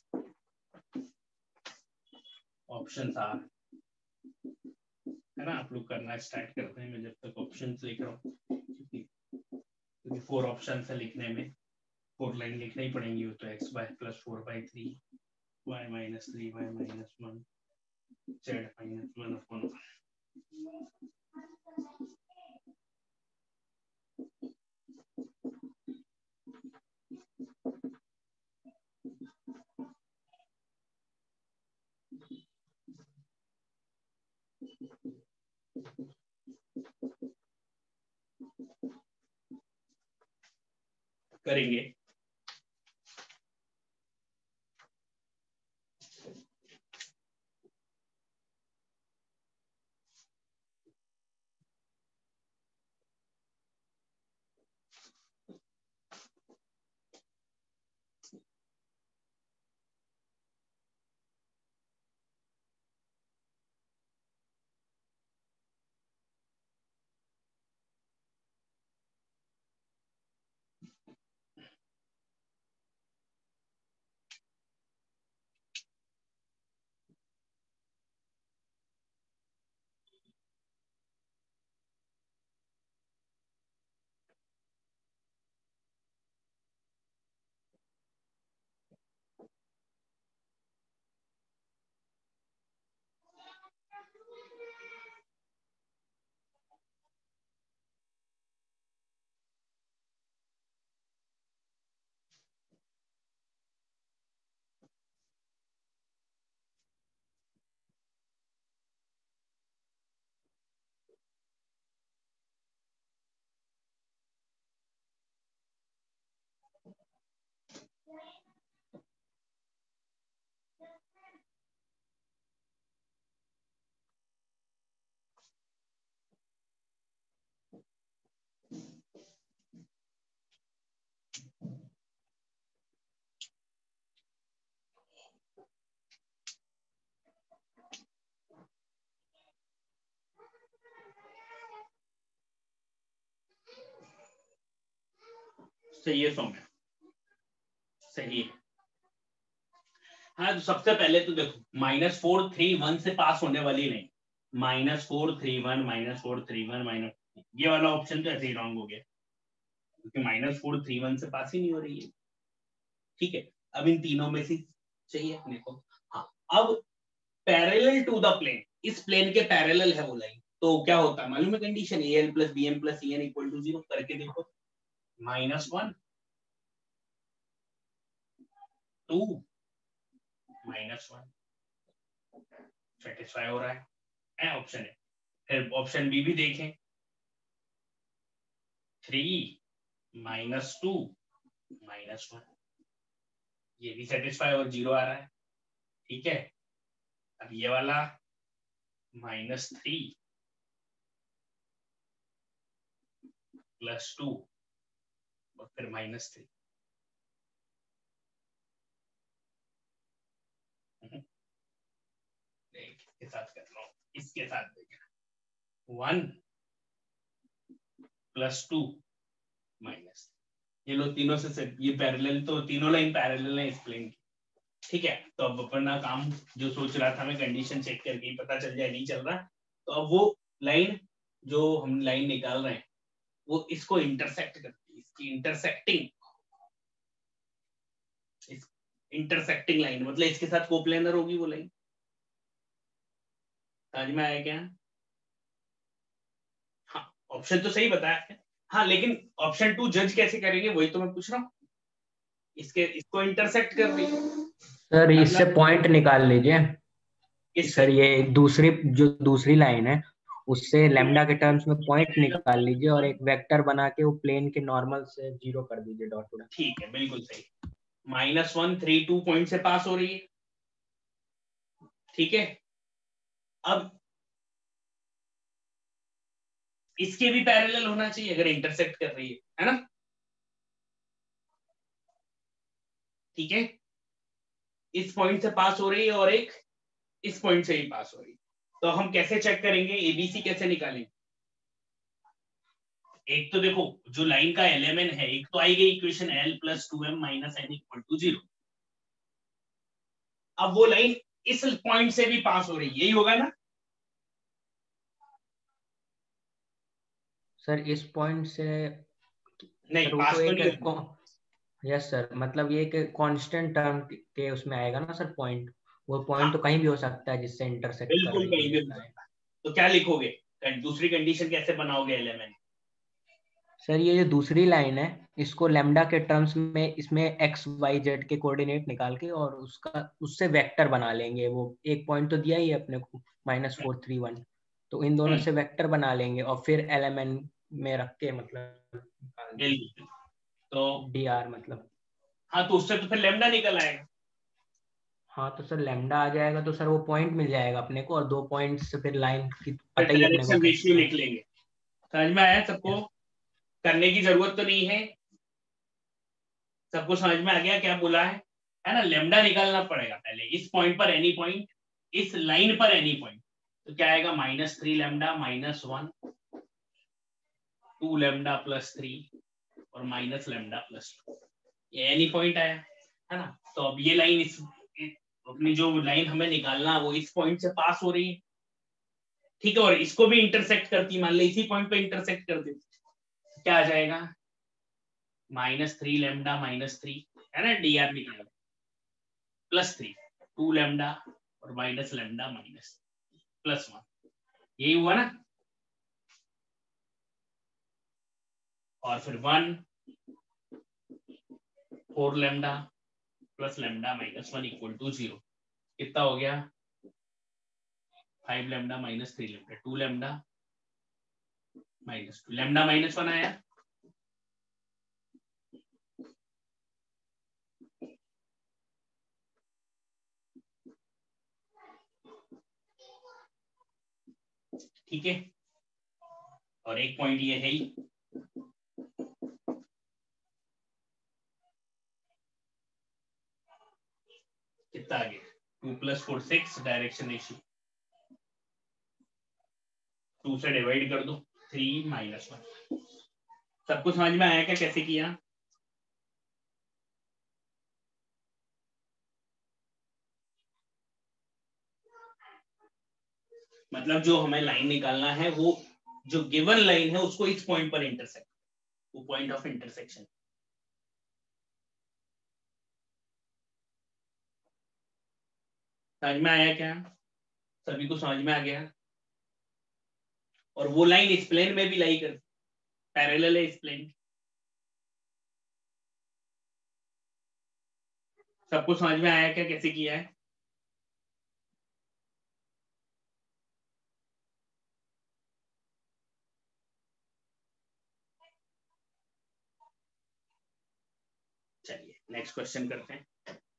options are, है ना। आप लोग करना start करते हैं, मैं जब तक ऑप्शंस लिख रहा हूँ, क्योंकि 4 ऑप्शन है लिखने में, 4 लाइन लिखना ही पड़ेंगी। वो तो x plus 4/3 y minus 3 y minus 1 z minus 1 upon 1। करेंगे। सही है सौम्य, सही है। हाँ तो सबसे पहले तो देखो -431 से पास होने वाली नहीं, -431 -431 माइनस, ये वाला ऑप्शन तो ऐसे ही रॉन्ग हो गया क्योंकि -431 से पास ही नहीं हो रही है। ठीक है, अब इन तीनों में से चाहिए अपने को। हाँ, अब पैरेलल टू द प्लेन, इस प्लेन के पैरेलल है वो लाइन, तो क्या होता है मालूम है कंडीशन, AL + BM + CN = 0 करके देखो, -1 2 -1 सेटिस्फाई हो रहा है ऑप्शन है। फिर ऑप्शन बी भी देखें, 3 -2 -1, ये भी सेटिस्फाई और 0 आ रहा है। ठीक है, अब ये वाला -3 + 2 और फिर -3, इसके साथ कर रहा हूं, इसके साथ देखना, 1 + 2 -, ये लो तीनों से ये पैरेलल, तो तीनों लाइन पैरेलल है इस प्लेन की। ठीक है, तो अब अपना काम जो सोच रहा था मैं कंडीशन चेक करके पता चल जाए नहीं चल रहा, तो अब वो लाइन जो हम लाइन निकाल रहे हैं वो इसको इंटरसेक्ट करती है, इसकी इंटरसेक्टिंग लाइन, मतलब इसके साथ कोप्लेनर होगी वो लाइन। समझ में आया क्या? हाँ, ऑप्शन तो सही बताया है। हाँ, लेकिन ऑप्शन 2 जज कैसे करेंगे वही तो मैं पूछ रहा हूँ, इसको इंटरसेक्ट कर रही है सर इससे मतलब पॉइंट निकाल लीजिए। इससे। सर ये दूसरी लाइन है, उससे लैम्डा के टर्म्स में पॉइंट निकाल लीजिए और एक वेक्टर बना के वो प्लेन के नॉर्मल से 0 कर दीजिए डॉट डॉट। ठीक है, बिल्कुल सही। -1 3 2 पॉइंट से पास हो रही है। ठीक है, अब इसके भी पैरेलल होना चाहिए अगर इंटरसेक्ट कर रही है ना? ठीक है, इस पॉइंट से पास हो रही है और एक इस पॉइंट से ही पास हो रही है, तो हम कैसे चेक करेंगे, ABC कैसे निकालेंगे? एक तो देखो जो लाइन का एलिमेंट है, एक तो आई गई इक्वेशन L + 2m - n = 0। अब वो लाइन इस पॉइंट से भी पास हो रही है, यही होगा ना? सर इस पॉइंट से, नहीं, सर वो तो पास तो एक नहीं होगी। यस सर, मतलब ये एक कांस्टेंट टर्म के उसमें आएगा ना सर पॉइंट, वो हाँ, पॉइंट तो कहीं भी हो सकता है जिससे इंटरसेक्ट कर बिल्कुल रही कहीं है भी हो ऐसा है। सकता है। तो क्या लिखोगे, दूसरी कंडीशन कैसे बनाओगे एलिमेंट? सर ये जो दूसरी लाइन है, इसको लैम्डा के टर्म्स में इसमें XYZ के कोऑर्डिनेट निकाल के और उसका उससे वेक्टर बना लेंगे। वो एक पॉइंट तो दिया ही है अपने को -431, तो इन दोनों से वेक्टर बना लेंगे और फिर एलिमेंट में रख के मतलब निकाल देंगे बिल्कुल, तो DR मतलब। हाँ, तो उससे तो फिर लेमडा निकल आएगा। हाँ तो सर लैम्डा आ जाएगा तो सर वो पॉइंट मिल जाएगा अपने को, और 2 पॉइंट से फिर लाइन की फिर पता ही अपने को डायरेक्शन रेशियो कैसे है। लिख लेंगे। समझ में आया सबको? करने की जरूरत तो नहीं है, सबको समझ में आ गया क्या बोला है ना? लेमडा निकालना पड़ेगा पहले, इस पॉइंट पर एनी पॉइंट, इस लाइन पर एनी पॉइंट, तो क्या आएगा, -3 लैम्डा -1 2 लैम्डा +3 और -लैम्डा +2, ये एनी पॉइंट आया है ना? तो अब ये लाइन अपनी जो लाइन हमें निकालना वो इस पॉइंट से पास हो रही है। ठीक है, और इसको भी इंटरसेक्ट करती, मान ली इसी पॉइंट पे इंटरसेक्ट कर देती, क्या आ जाएगा, -3 लैम्डा -3 है ना, DR निकाल, +3 2 लैम्डा और -लैम्डा +1, यही हुआ ना? और फिर 1 4 लैम्डा +लैम्डा -1 = 0, कितना हो गया, 5 लैम्डा -3 लैम्डा 2 लैम्डा -2 लैम्डा -1 आया। ठीक है, और एक पॉइंट ये है ही, कितना आ गया, 2 + 4 6, डायरेक्शन रेशियो 2 से डिवाइड कर दो, 3 - 1। सबको समझ में आया क्या कैसे किया? मतलब जो हमें लाइन निकालना है वो जो गिवन लाइन है उसको इस पॉइंट पर इंटरसेक्ट, वो पॉइंट ऑफ इंटरसेक्शन। समझ में आया क्या? सभी को समझ में आ गया? और वो लाइन इस प्लेन में भी लाई कर, पैरेलल है इस प्लेन। सबको समझ में आया क्या कैसे किया है? चलिए नेक्स्ट क्वेश्चन करते हैं।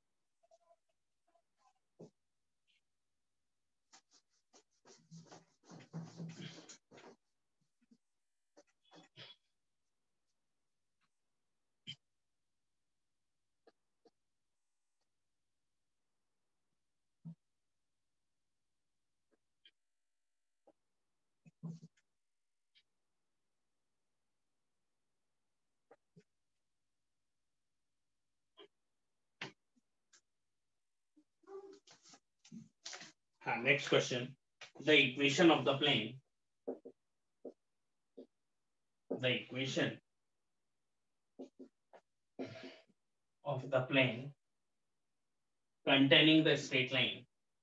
हाँ, next question. The equation of the plane, the equation of the plane containing the straight line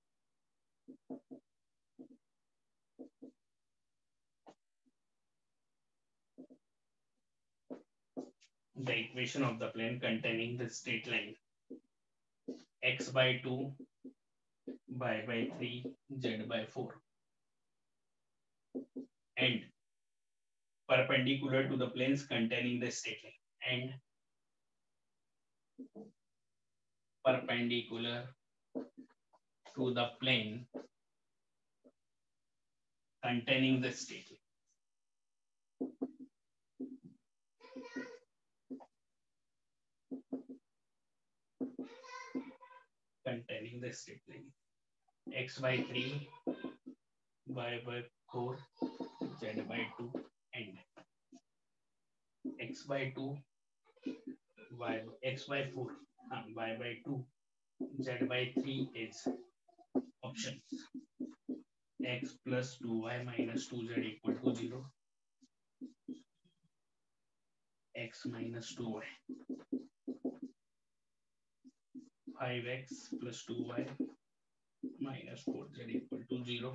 the equation of the plane containing the straight line x by 2 y by 3 z by 4 and perpendicular to the planes containing the straight line and perpendicular to the plane containing the straight line. Containing the straight line x by 3 y by 4 z by 2 and x by 2 y x by 4 y by 2 z by 3 is options x plus 2y minus 2z equal to 0, x minus 2y, 5x plus 2y minus 4z equal to 0.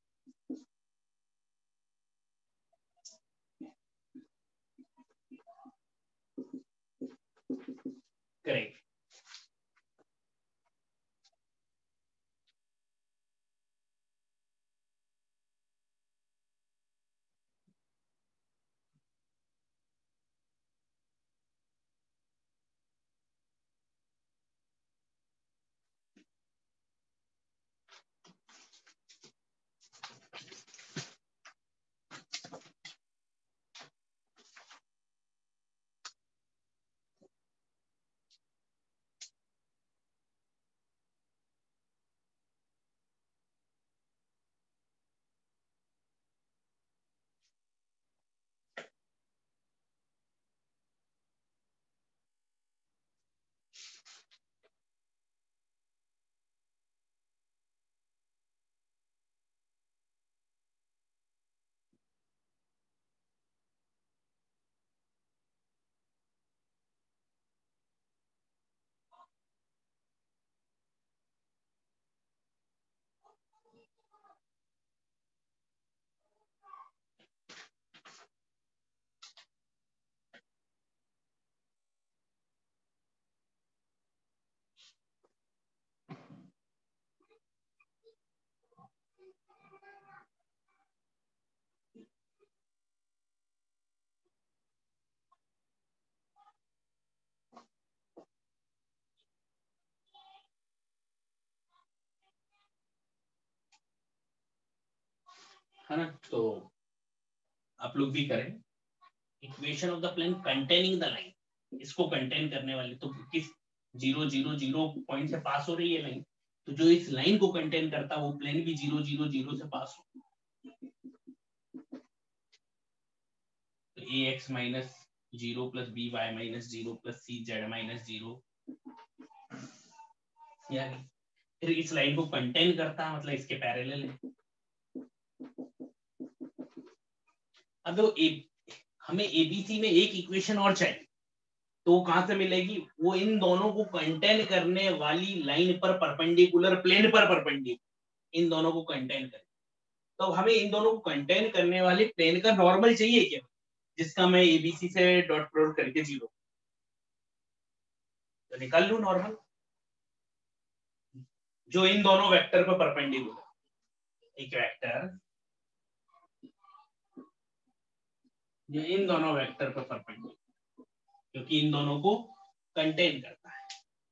Correct. है ना? तो आप लोग भी करें। Equation of the plane containing the line, इसको contain करने वाले तो किस 0 0 0 पॉइंट से पास हो रही है लाइन, तो जो इस लाइन को कंटेन करता है वो प्लेन भी 0 0 0 से पास हो। तो ax minus 0 plus B Y minus 0 plus सी जेड माइनस 0, यानी फिर इस लाइन को कंटेन करता है मतलब इसके पैरेलल है। अब हमें एबीसी में एक इक्वेशन और चाहिए, तो कहां से मिलेगी? वो इन दोनों को कंटेन करने वाली लाइन पर परपेंडिकुलर, प्लेन पर परपेंडिकुलर, इन दोनों को कंटेन करे। तो हमें इन दोनों को कंटेन करने वाले प्लेन का नॉर्मल चाहिए क्या, जिसका मैं एबीसी से डॉट प्रोडक्ट करके 0, तो निकाल लू नॉर्मल, जो इन दोनों वेक्टर पर परपेंडिकुलर, एक वेक्टर जो इन दोनों वेक्टर पर परपेंडिकुलर, क्योंकि इन दोनों को कंटेन करता है,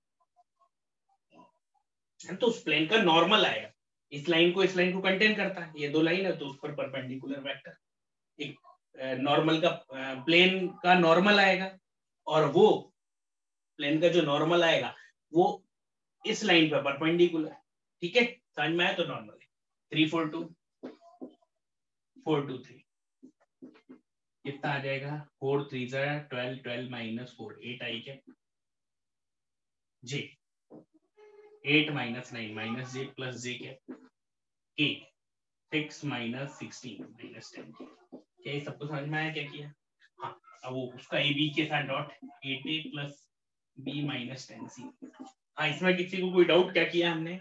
तो उस प्लेन का नॉर्मल आएगा। इस लाइन को कंटेन करता है, ये दो लाइन है तो उस पर परपेंडिकुलर वेक्टर, एक नॉर्मल का प्लेन का नॉर्मल आएगा, और वो प्लेन का जो नॉर्मल आएगा वो इस लाइन पर परपेंडिकुलर। ठीक है, समझ में आया? तो नॉर्मल है 3 4 2 4 2 3, कितना आ जाएगा? 4 3 12 12 माइनस 4 8 आई क्या जी, 8 minus 9 minus j plus j क्या 8, 6 माइनस 16 माइनस 10, क्या ये सबको समझ में आया क्या किया? हाँ, अब वो उसका ए बी के साथ dot 8a plus B minus 10c। हाँ, इसमें किसी को कोई डाउट क्या किया हमने?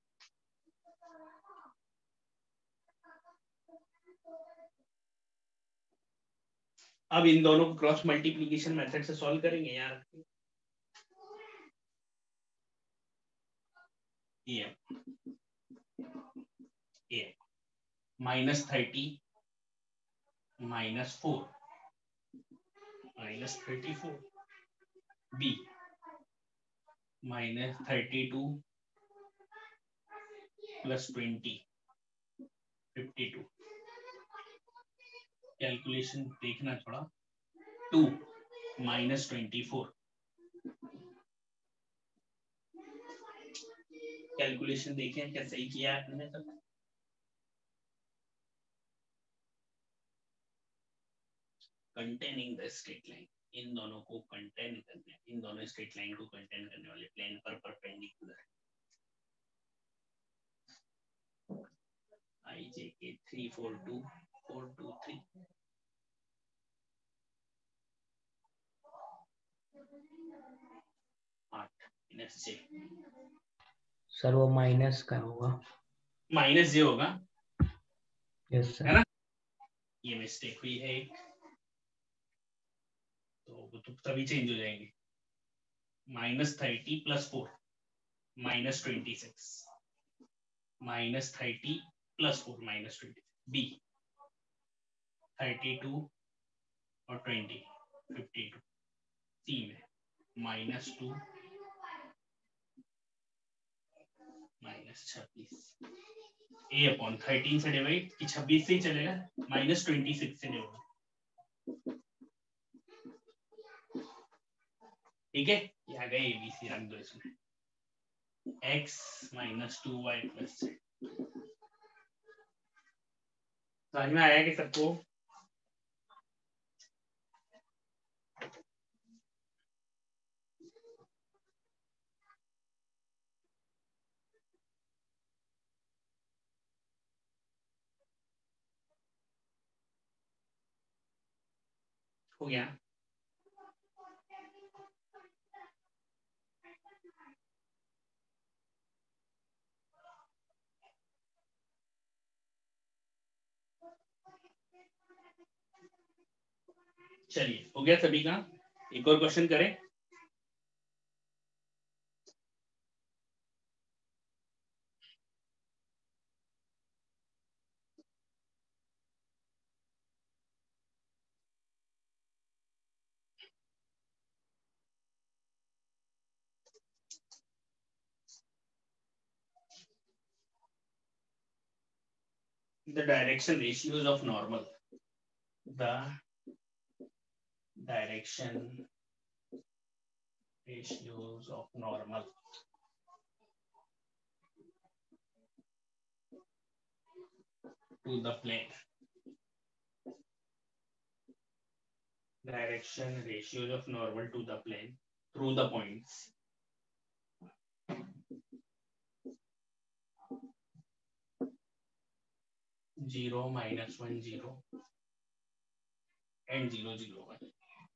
अब इन दोनों को क्रॉस मल्टीप्लीकेशन मेथड से सॉल्व करेंगे यार। ये -30 -4 -34 b -32 + 20 52, कैलकुलेशन देखना थोड़ा, 2 -24, कैलकुलेशन देखें क्या सही किया है आपने सब? कंटेनिंग द स्ट्रेट लाइन, इन दोनों को कंटेन करने, इन दोनों स्ट्रेट लाइन को कंटेन करने वाले प्लेन पर परपेंडिकुलर आई जे के 3 4 2 4 2 3 8 माइनस जे, सर वो माइनस का होगा, माइनस जे होगा, यस सर। है ना? ये मिस्टेक हुई है एक, तो वो तो तभी चेंज हो जाएंगे। -30 + 4 -26 -30 + 4 -20 b 32 और 20 52 सी में -2 -26 a अपॉन 13 से डिवाइड कि 26 से ही चलेगा, -26 से डिवाइड। ठीक है, ये आ गए एबीसी, रख दो इसमें x -2y + z। समझ में आया कि सबको? हो गया? चलिए, हो गया सभी का? एक और क्वेश्चन करें। The direction ratios of normal, the direction ratios of normal to the plane, direction ratios of normal to the plane through the points 0 -1 0 and 0, 0, 1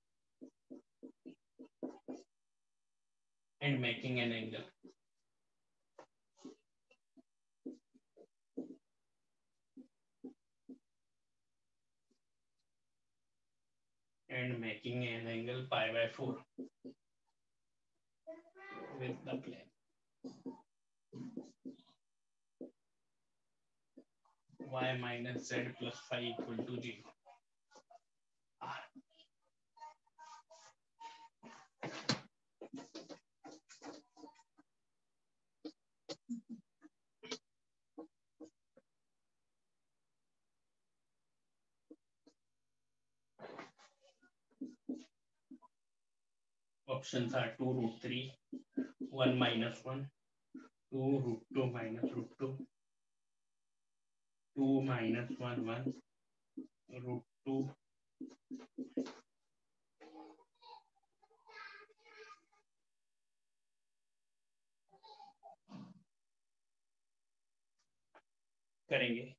and making an angle pi by 4 with the plane y minus z plus phi equal to 0. R. Options are 2 root 3, 1 minus 1, 2 root 2 minus root 2, 2 minus 1, 1, root 2, करेंगे.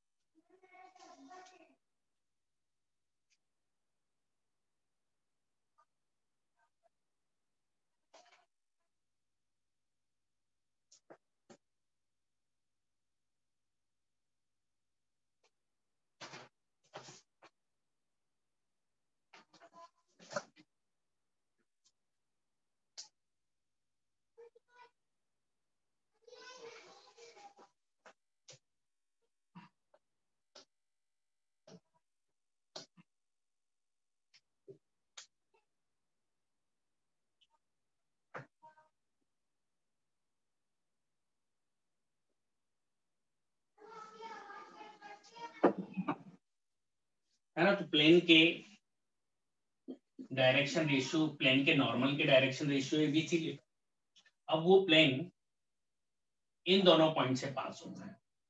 है ना. तो plane के direction ratio, plane के normal के direction ratio a b c ले. अब वो प्लेन इन दोनों पॉइंट से पास होता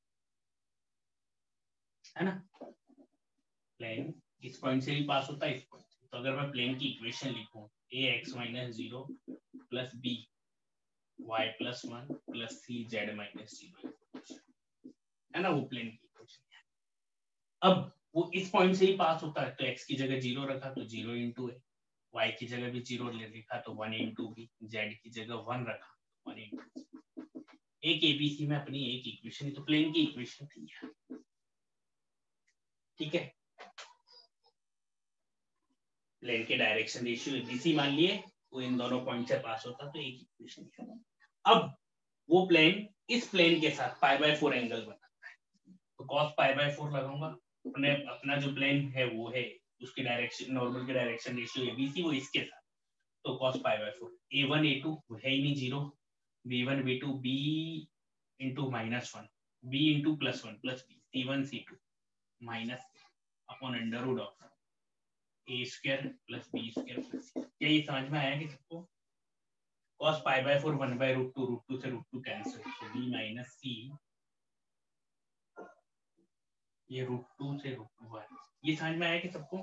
है ना. प्लेन इस पॉइंट से भी पास होता है, इस पॉइंट से. तो अगर मैं प्लेन की इक्वेशन लिखूं a x minus 0 plus B y plus 1 plus C Z minus 0, है ना, वो प्लेन की इक्वेशन. अब वो इस पॉइंट से ही पास होता है, तो x की जगह 0 रखा तो 0 इंटू है, y की जगह भी 0 लिखा तो 1 इंटू बी, z की जगह 1 रखा तो 1 इंटू. एक एबीसी में अपनी एक इक्वेशन, तो प्लेन की इक्वेशन थी. ठीक है. प्लेन के डायरेक्शन रेशियो एबीसी मान लिए, वो इन दोनों पॉइंट से पास होता तो एक इक्वेशन है. अब वो प्लेन इस प्लेन के साथ पाई बाय 4 एंगल बनाता है, तो cos पाई बाय 4 लगाऊंगा. अपना जो प्लेन है वो है, उसके डायरेक्शन नॉर्मल के डायरेक्शन रेशियो एबीसी, वो इसके साथ, तो cos pi by 4 a1 a2 है ही नहीं 0, b1 b2 b into minus 1 b into plus 1 plus b c1 c2 minus upon under root of a square plus b square plus. क्या ये समझ में आया कि सबको? cos pi by 4 1 by root 2 से रूट 2 कैंसिल, तो b माइनस c, ये रूट 2 से रूट 2 है. ये समझ में आया कि सबको?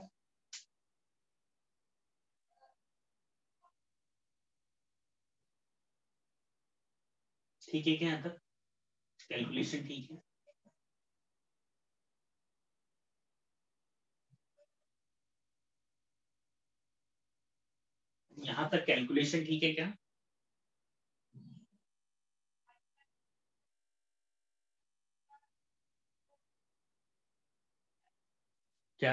ठीक है क्या? यहाँ तक कैलकुलेशन ठीक है? यहाँ तक कैलकुलेशन ठीक है क्या? क्या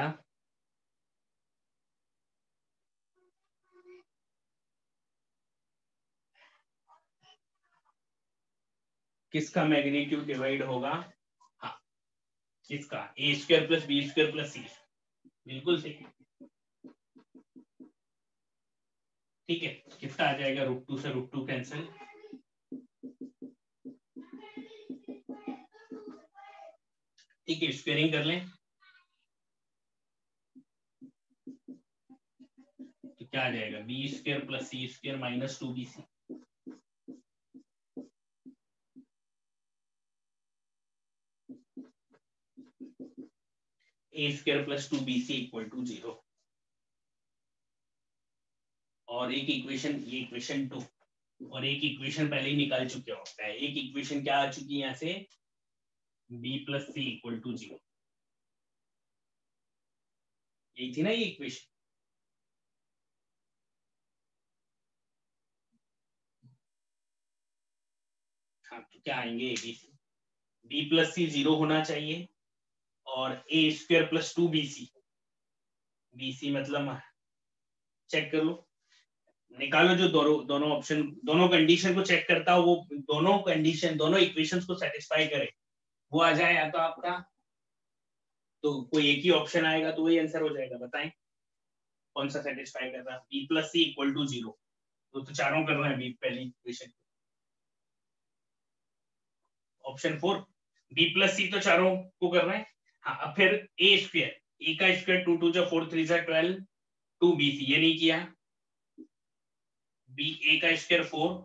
किसका मैग्नीट्यूड डिवाइड होगा? हाँ, किसका? A square plus b square plus c. बिल्कुल सही. ठीक है. कितना आ जाएगा? रूट 2 से रूट 2 कैंसिल. ठीक है, स्क्वायरिंग कर लें तो क्या आ जाएगा? B square plus c square minus 2bc. A square plus 2bc equal to 0. और एक इक्वेशन, ये इक्वेशन 2, और एक इक्वेशन पहले ही निकाल चुके होता है. एक इक्वेशन क्या आ चुकी है यहाँ से? b plus c equal to 0. यही थी ना ये इक्वेशन। हाँ, तो क्या आएंगे a b c, b plus c 0 होना चाहिए और a square plus 2bc, bc मतलब चेक कर लो, निकालो जो दोनों ऑप्शन, दोनों कंडीशन को चेक करता हो, वो दोनों कंडीशन, दोनों इक्वेशंस को सेटिस्फाई करे, वो आ जाए या तो आपका, तो कोई एक ही ऑप्शन आएगा तो वही आंसर हो जाएगा। बताएं कौन सा सेटिस्फाई कर रहा है? B plus c equal to 0, तो चारों कर रहे हैं बी पहली equation. Option 4 b plus c तो चारों को कर रहे हैं। हाँ, अब फिर ए स्क्वायर, ए का स्क्वायर 2 2 जा 4 3 जा 12, 2bc ये नहीं किया, बी ए का स्क्वायर 4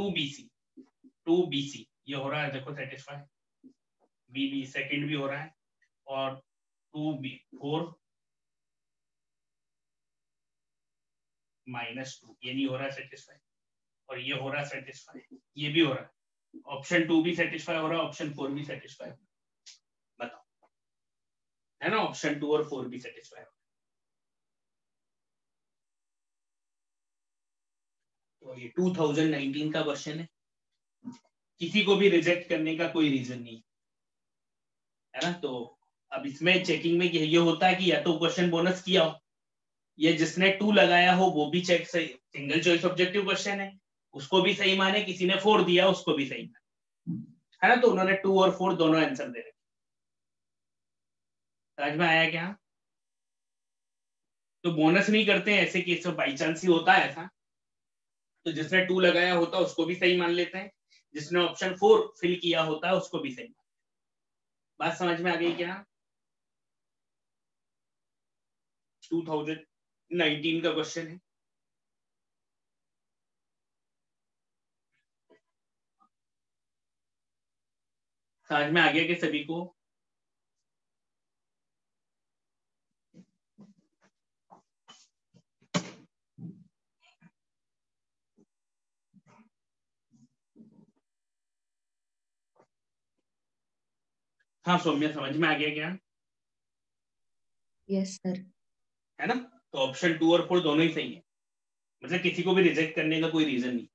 2bc ये हो रहा है, देखो सेटिस्फाई, बी सेकंड भी हो रहा है, और 2b4 -2 ये नहीं हो रहा है सेटिस्फाई, और ये हो रहा है सेटिस्फाई, ये भी हो रहा है, ऑप्शन 2 भी सेटिस्फाई हो रहा है, ऑप्शन 4 भी सेटिस्फाई हो रहा है। बताओ, है ना, ऑप्शन 2 और 4 भी सेटिस्फाई हो रहा है। तो ये 2019 का क्वेश्चन है, किसी को भी रिजेक्ट करने का कोई रीजन नहीं है ना। तो अब इसमें चेकिंग में ये होता है कि या तो क्वेश्चन बोनस किया हो, ये जिसने 2 लगाया हो वो भी चेक सही, सिंगल चॉइस ऑब्जेक्टिव क्वेश्चन है, उसको भी सही माने, किसी ने 4 दिया उसको भी सही माने, है ना। तो उन्होंने 2 और 4 दोनों आंसर दे रखे। समझ में आया क्या? तो बोनस नहीं करते हैं ऐसे केस में, बाई चांस ही होता है ऐसा, तो जिसने 2 लगाया होता है उसको भी सही मान लेते हैं, जिसने ऑप्शन 4 फिल किया होता है उसको भी सही मान। बात समझ में आ गई क्या? 2019 का क्वेश्चन है। समझ में आ गया कि सभी को? हाँ सौम्या, समझ में आ गया क्या? Yes sir. है ना। तो ऑप्शन 2 और 4 दोनों ही सही है, मतलब किसी को भी रिजेक्ट करने का कोई रीजन नहीं।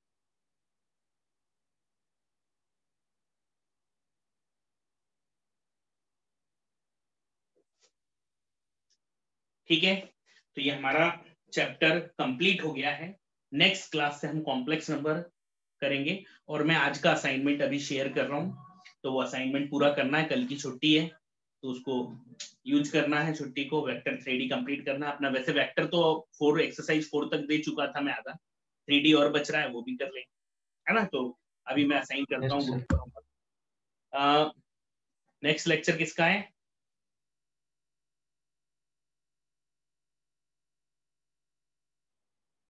ठीक है, तो ये हमारा चैप्टर कंप्लीट हो गया है। नेक्स्ट क्लास से हम कॉम्प्लेक्स नंबर करेंगे, और मैं आज का असाइनमेंट अभी शेयर कर रहा हूँ, तो वो असाइनमेंट पूरा करना है, कल की छुट्टी है तो उसको यूज करना है, छुट्टी को वेक्टर 3D कंप्लीट करना है अपना। वैसे वेक्टर तो 4 एक्सरसाइज 4 तक दे चुका था मैं आधा, 3D और बच रहा है, वो भी कर लेंगे, है ना। तो अभी मैं असाइन करता हूँ ग्रुप पर। नेक्स्ट लेक्चर किसका है?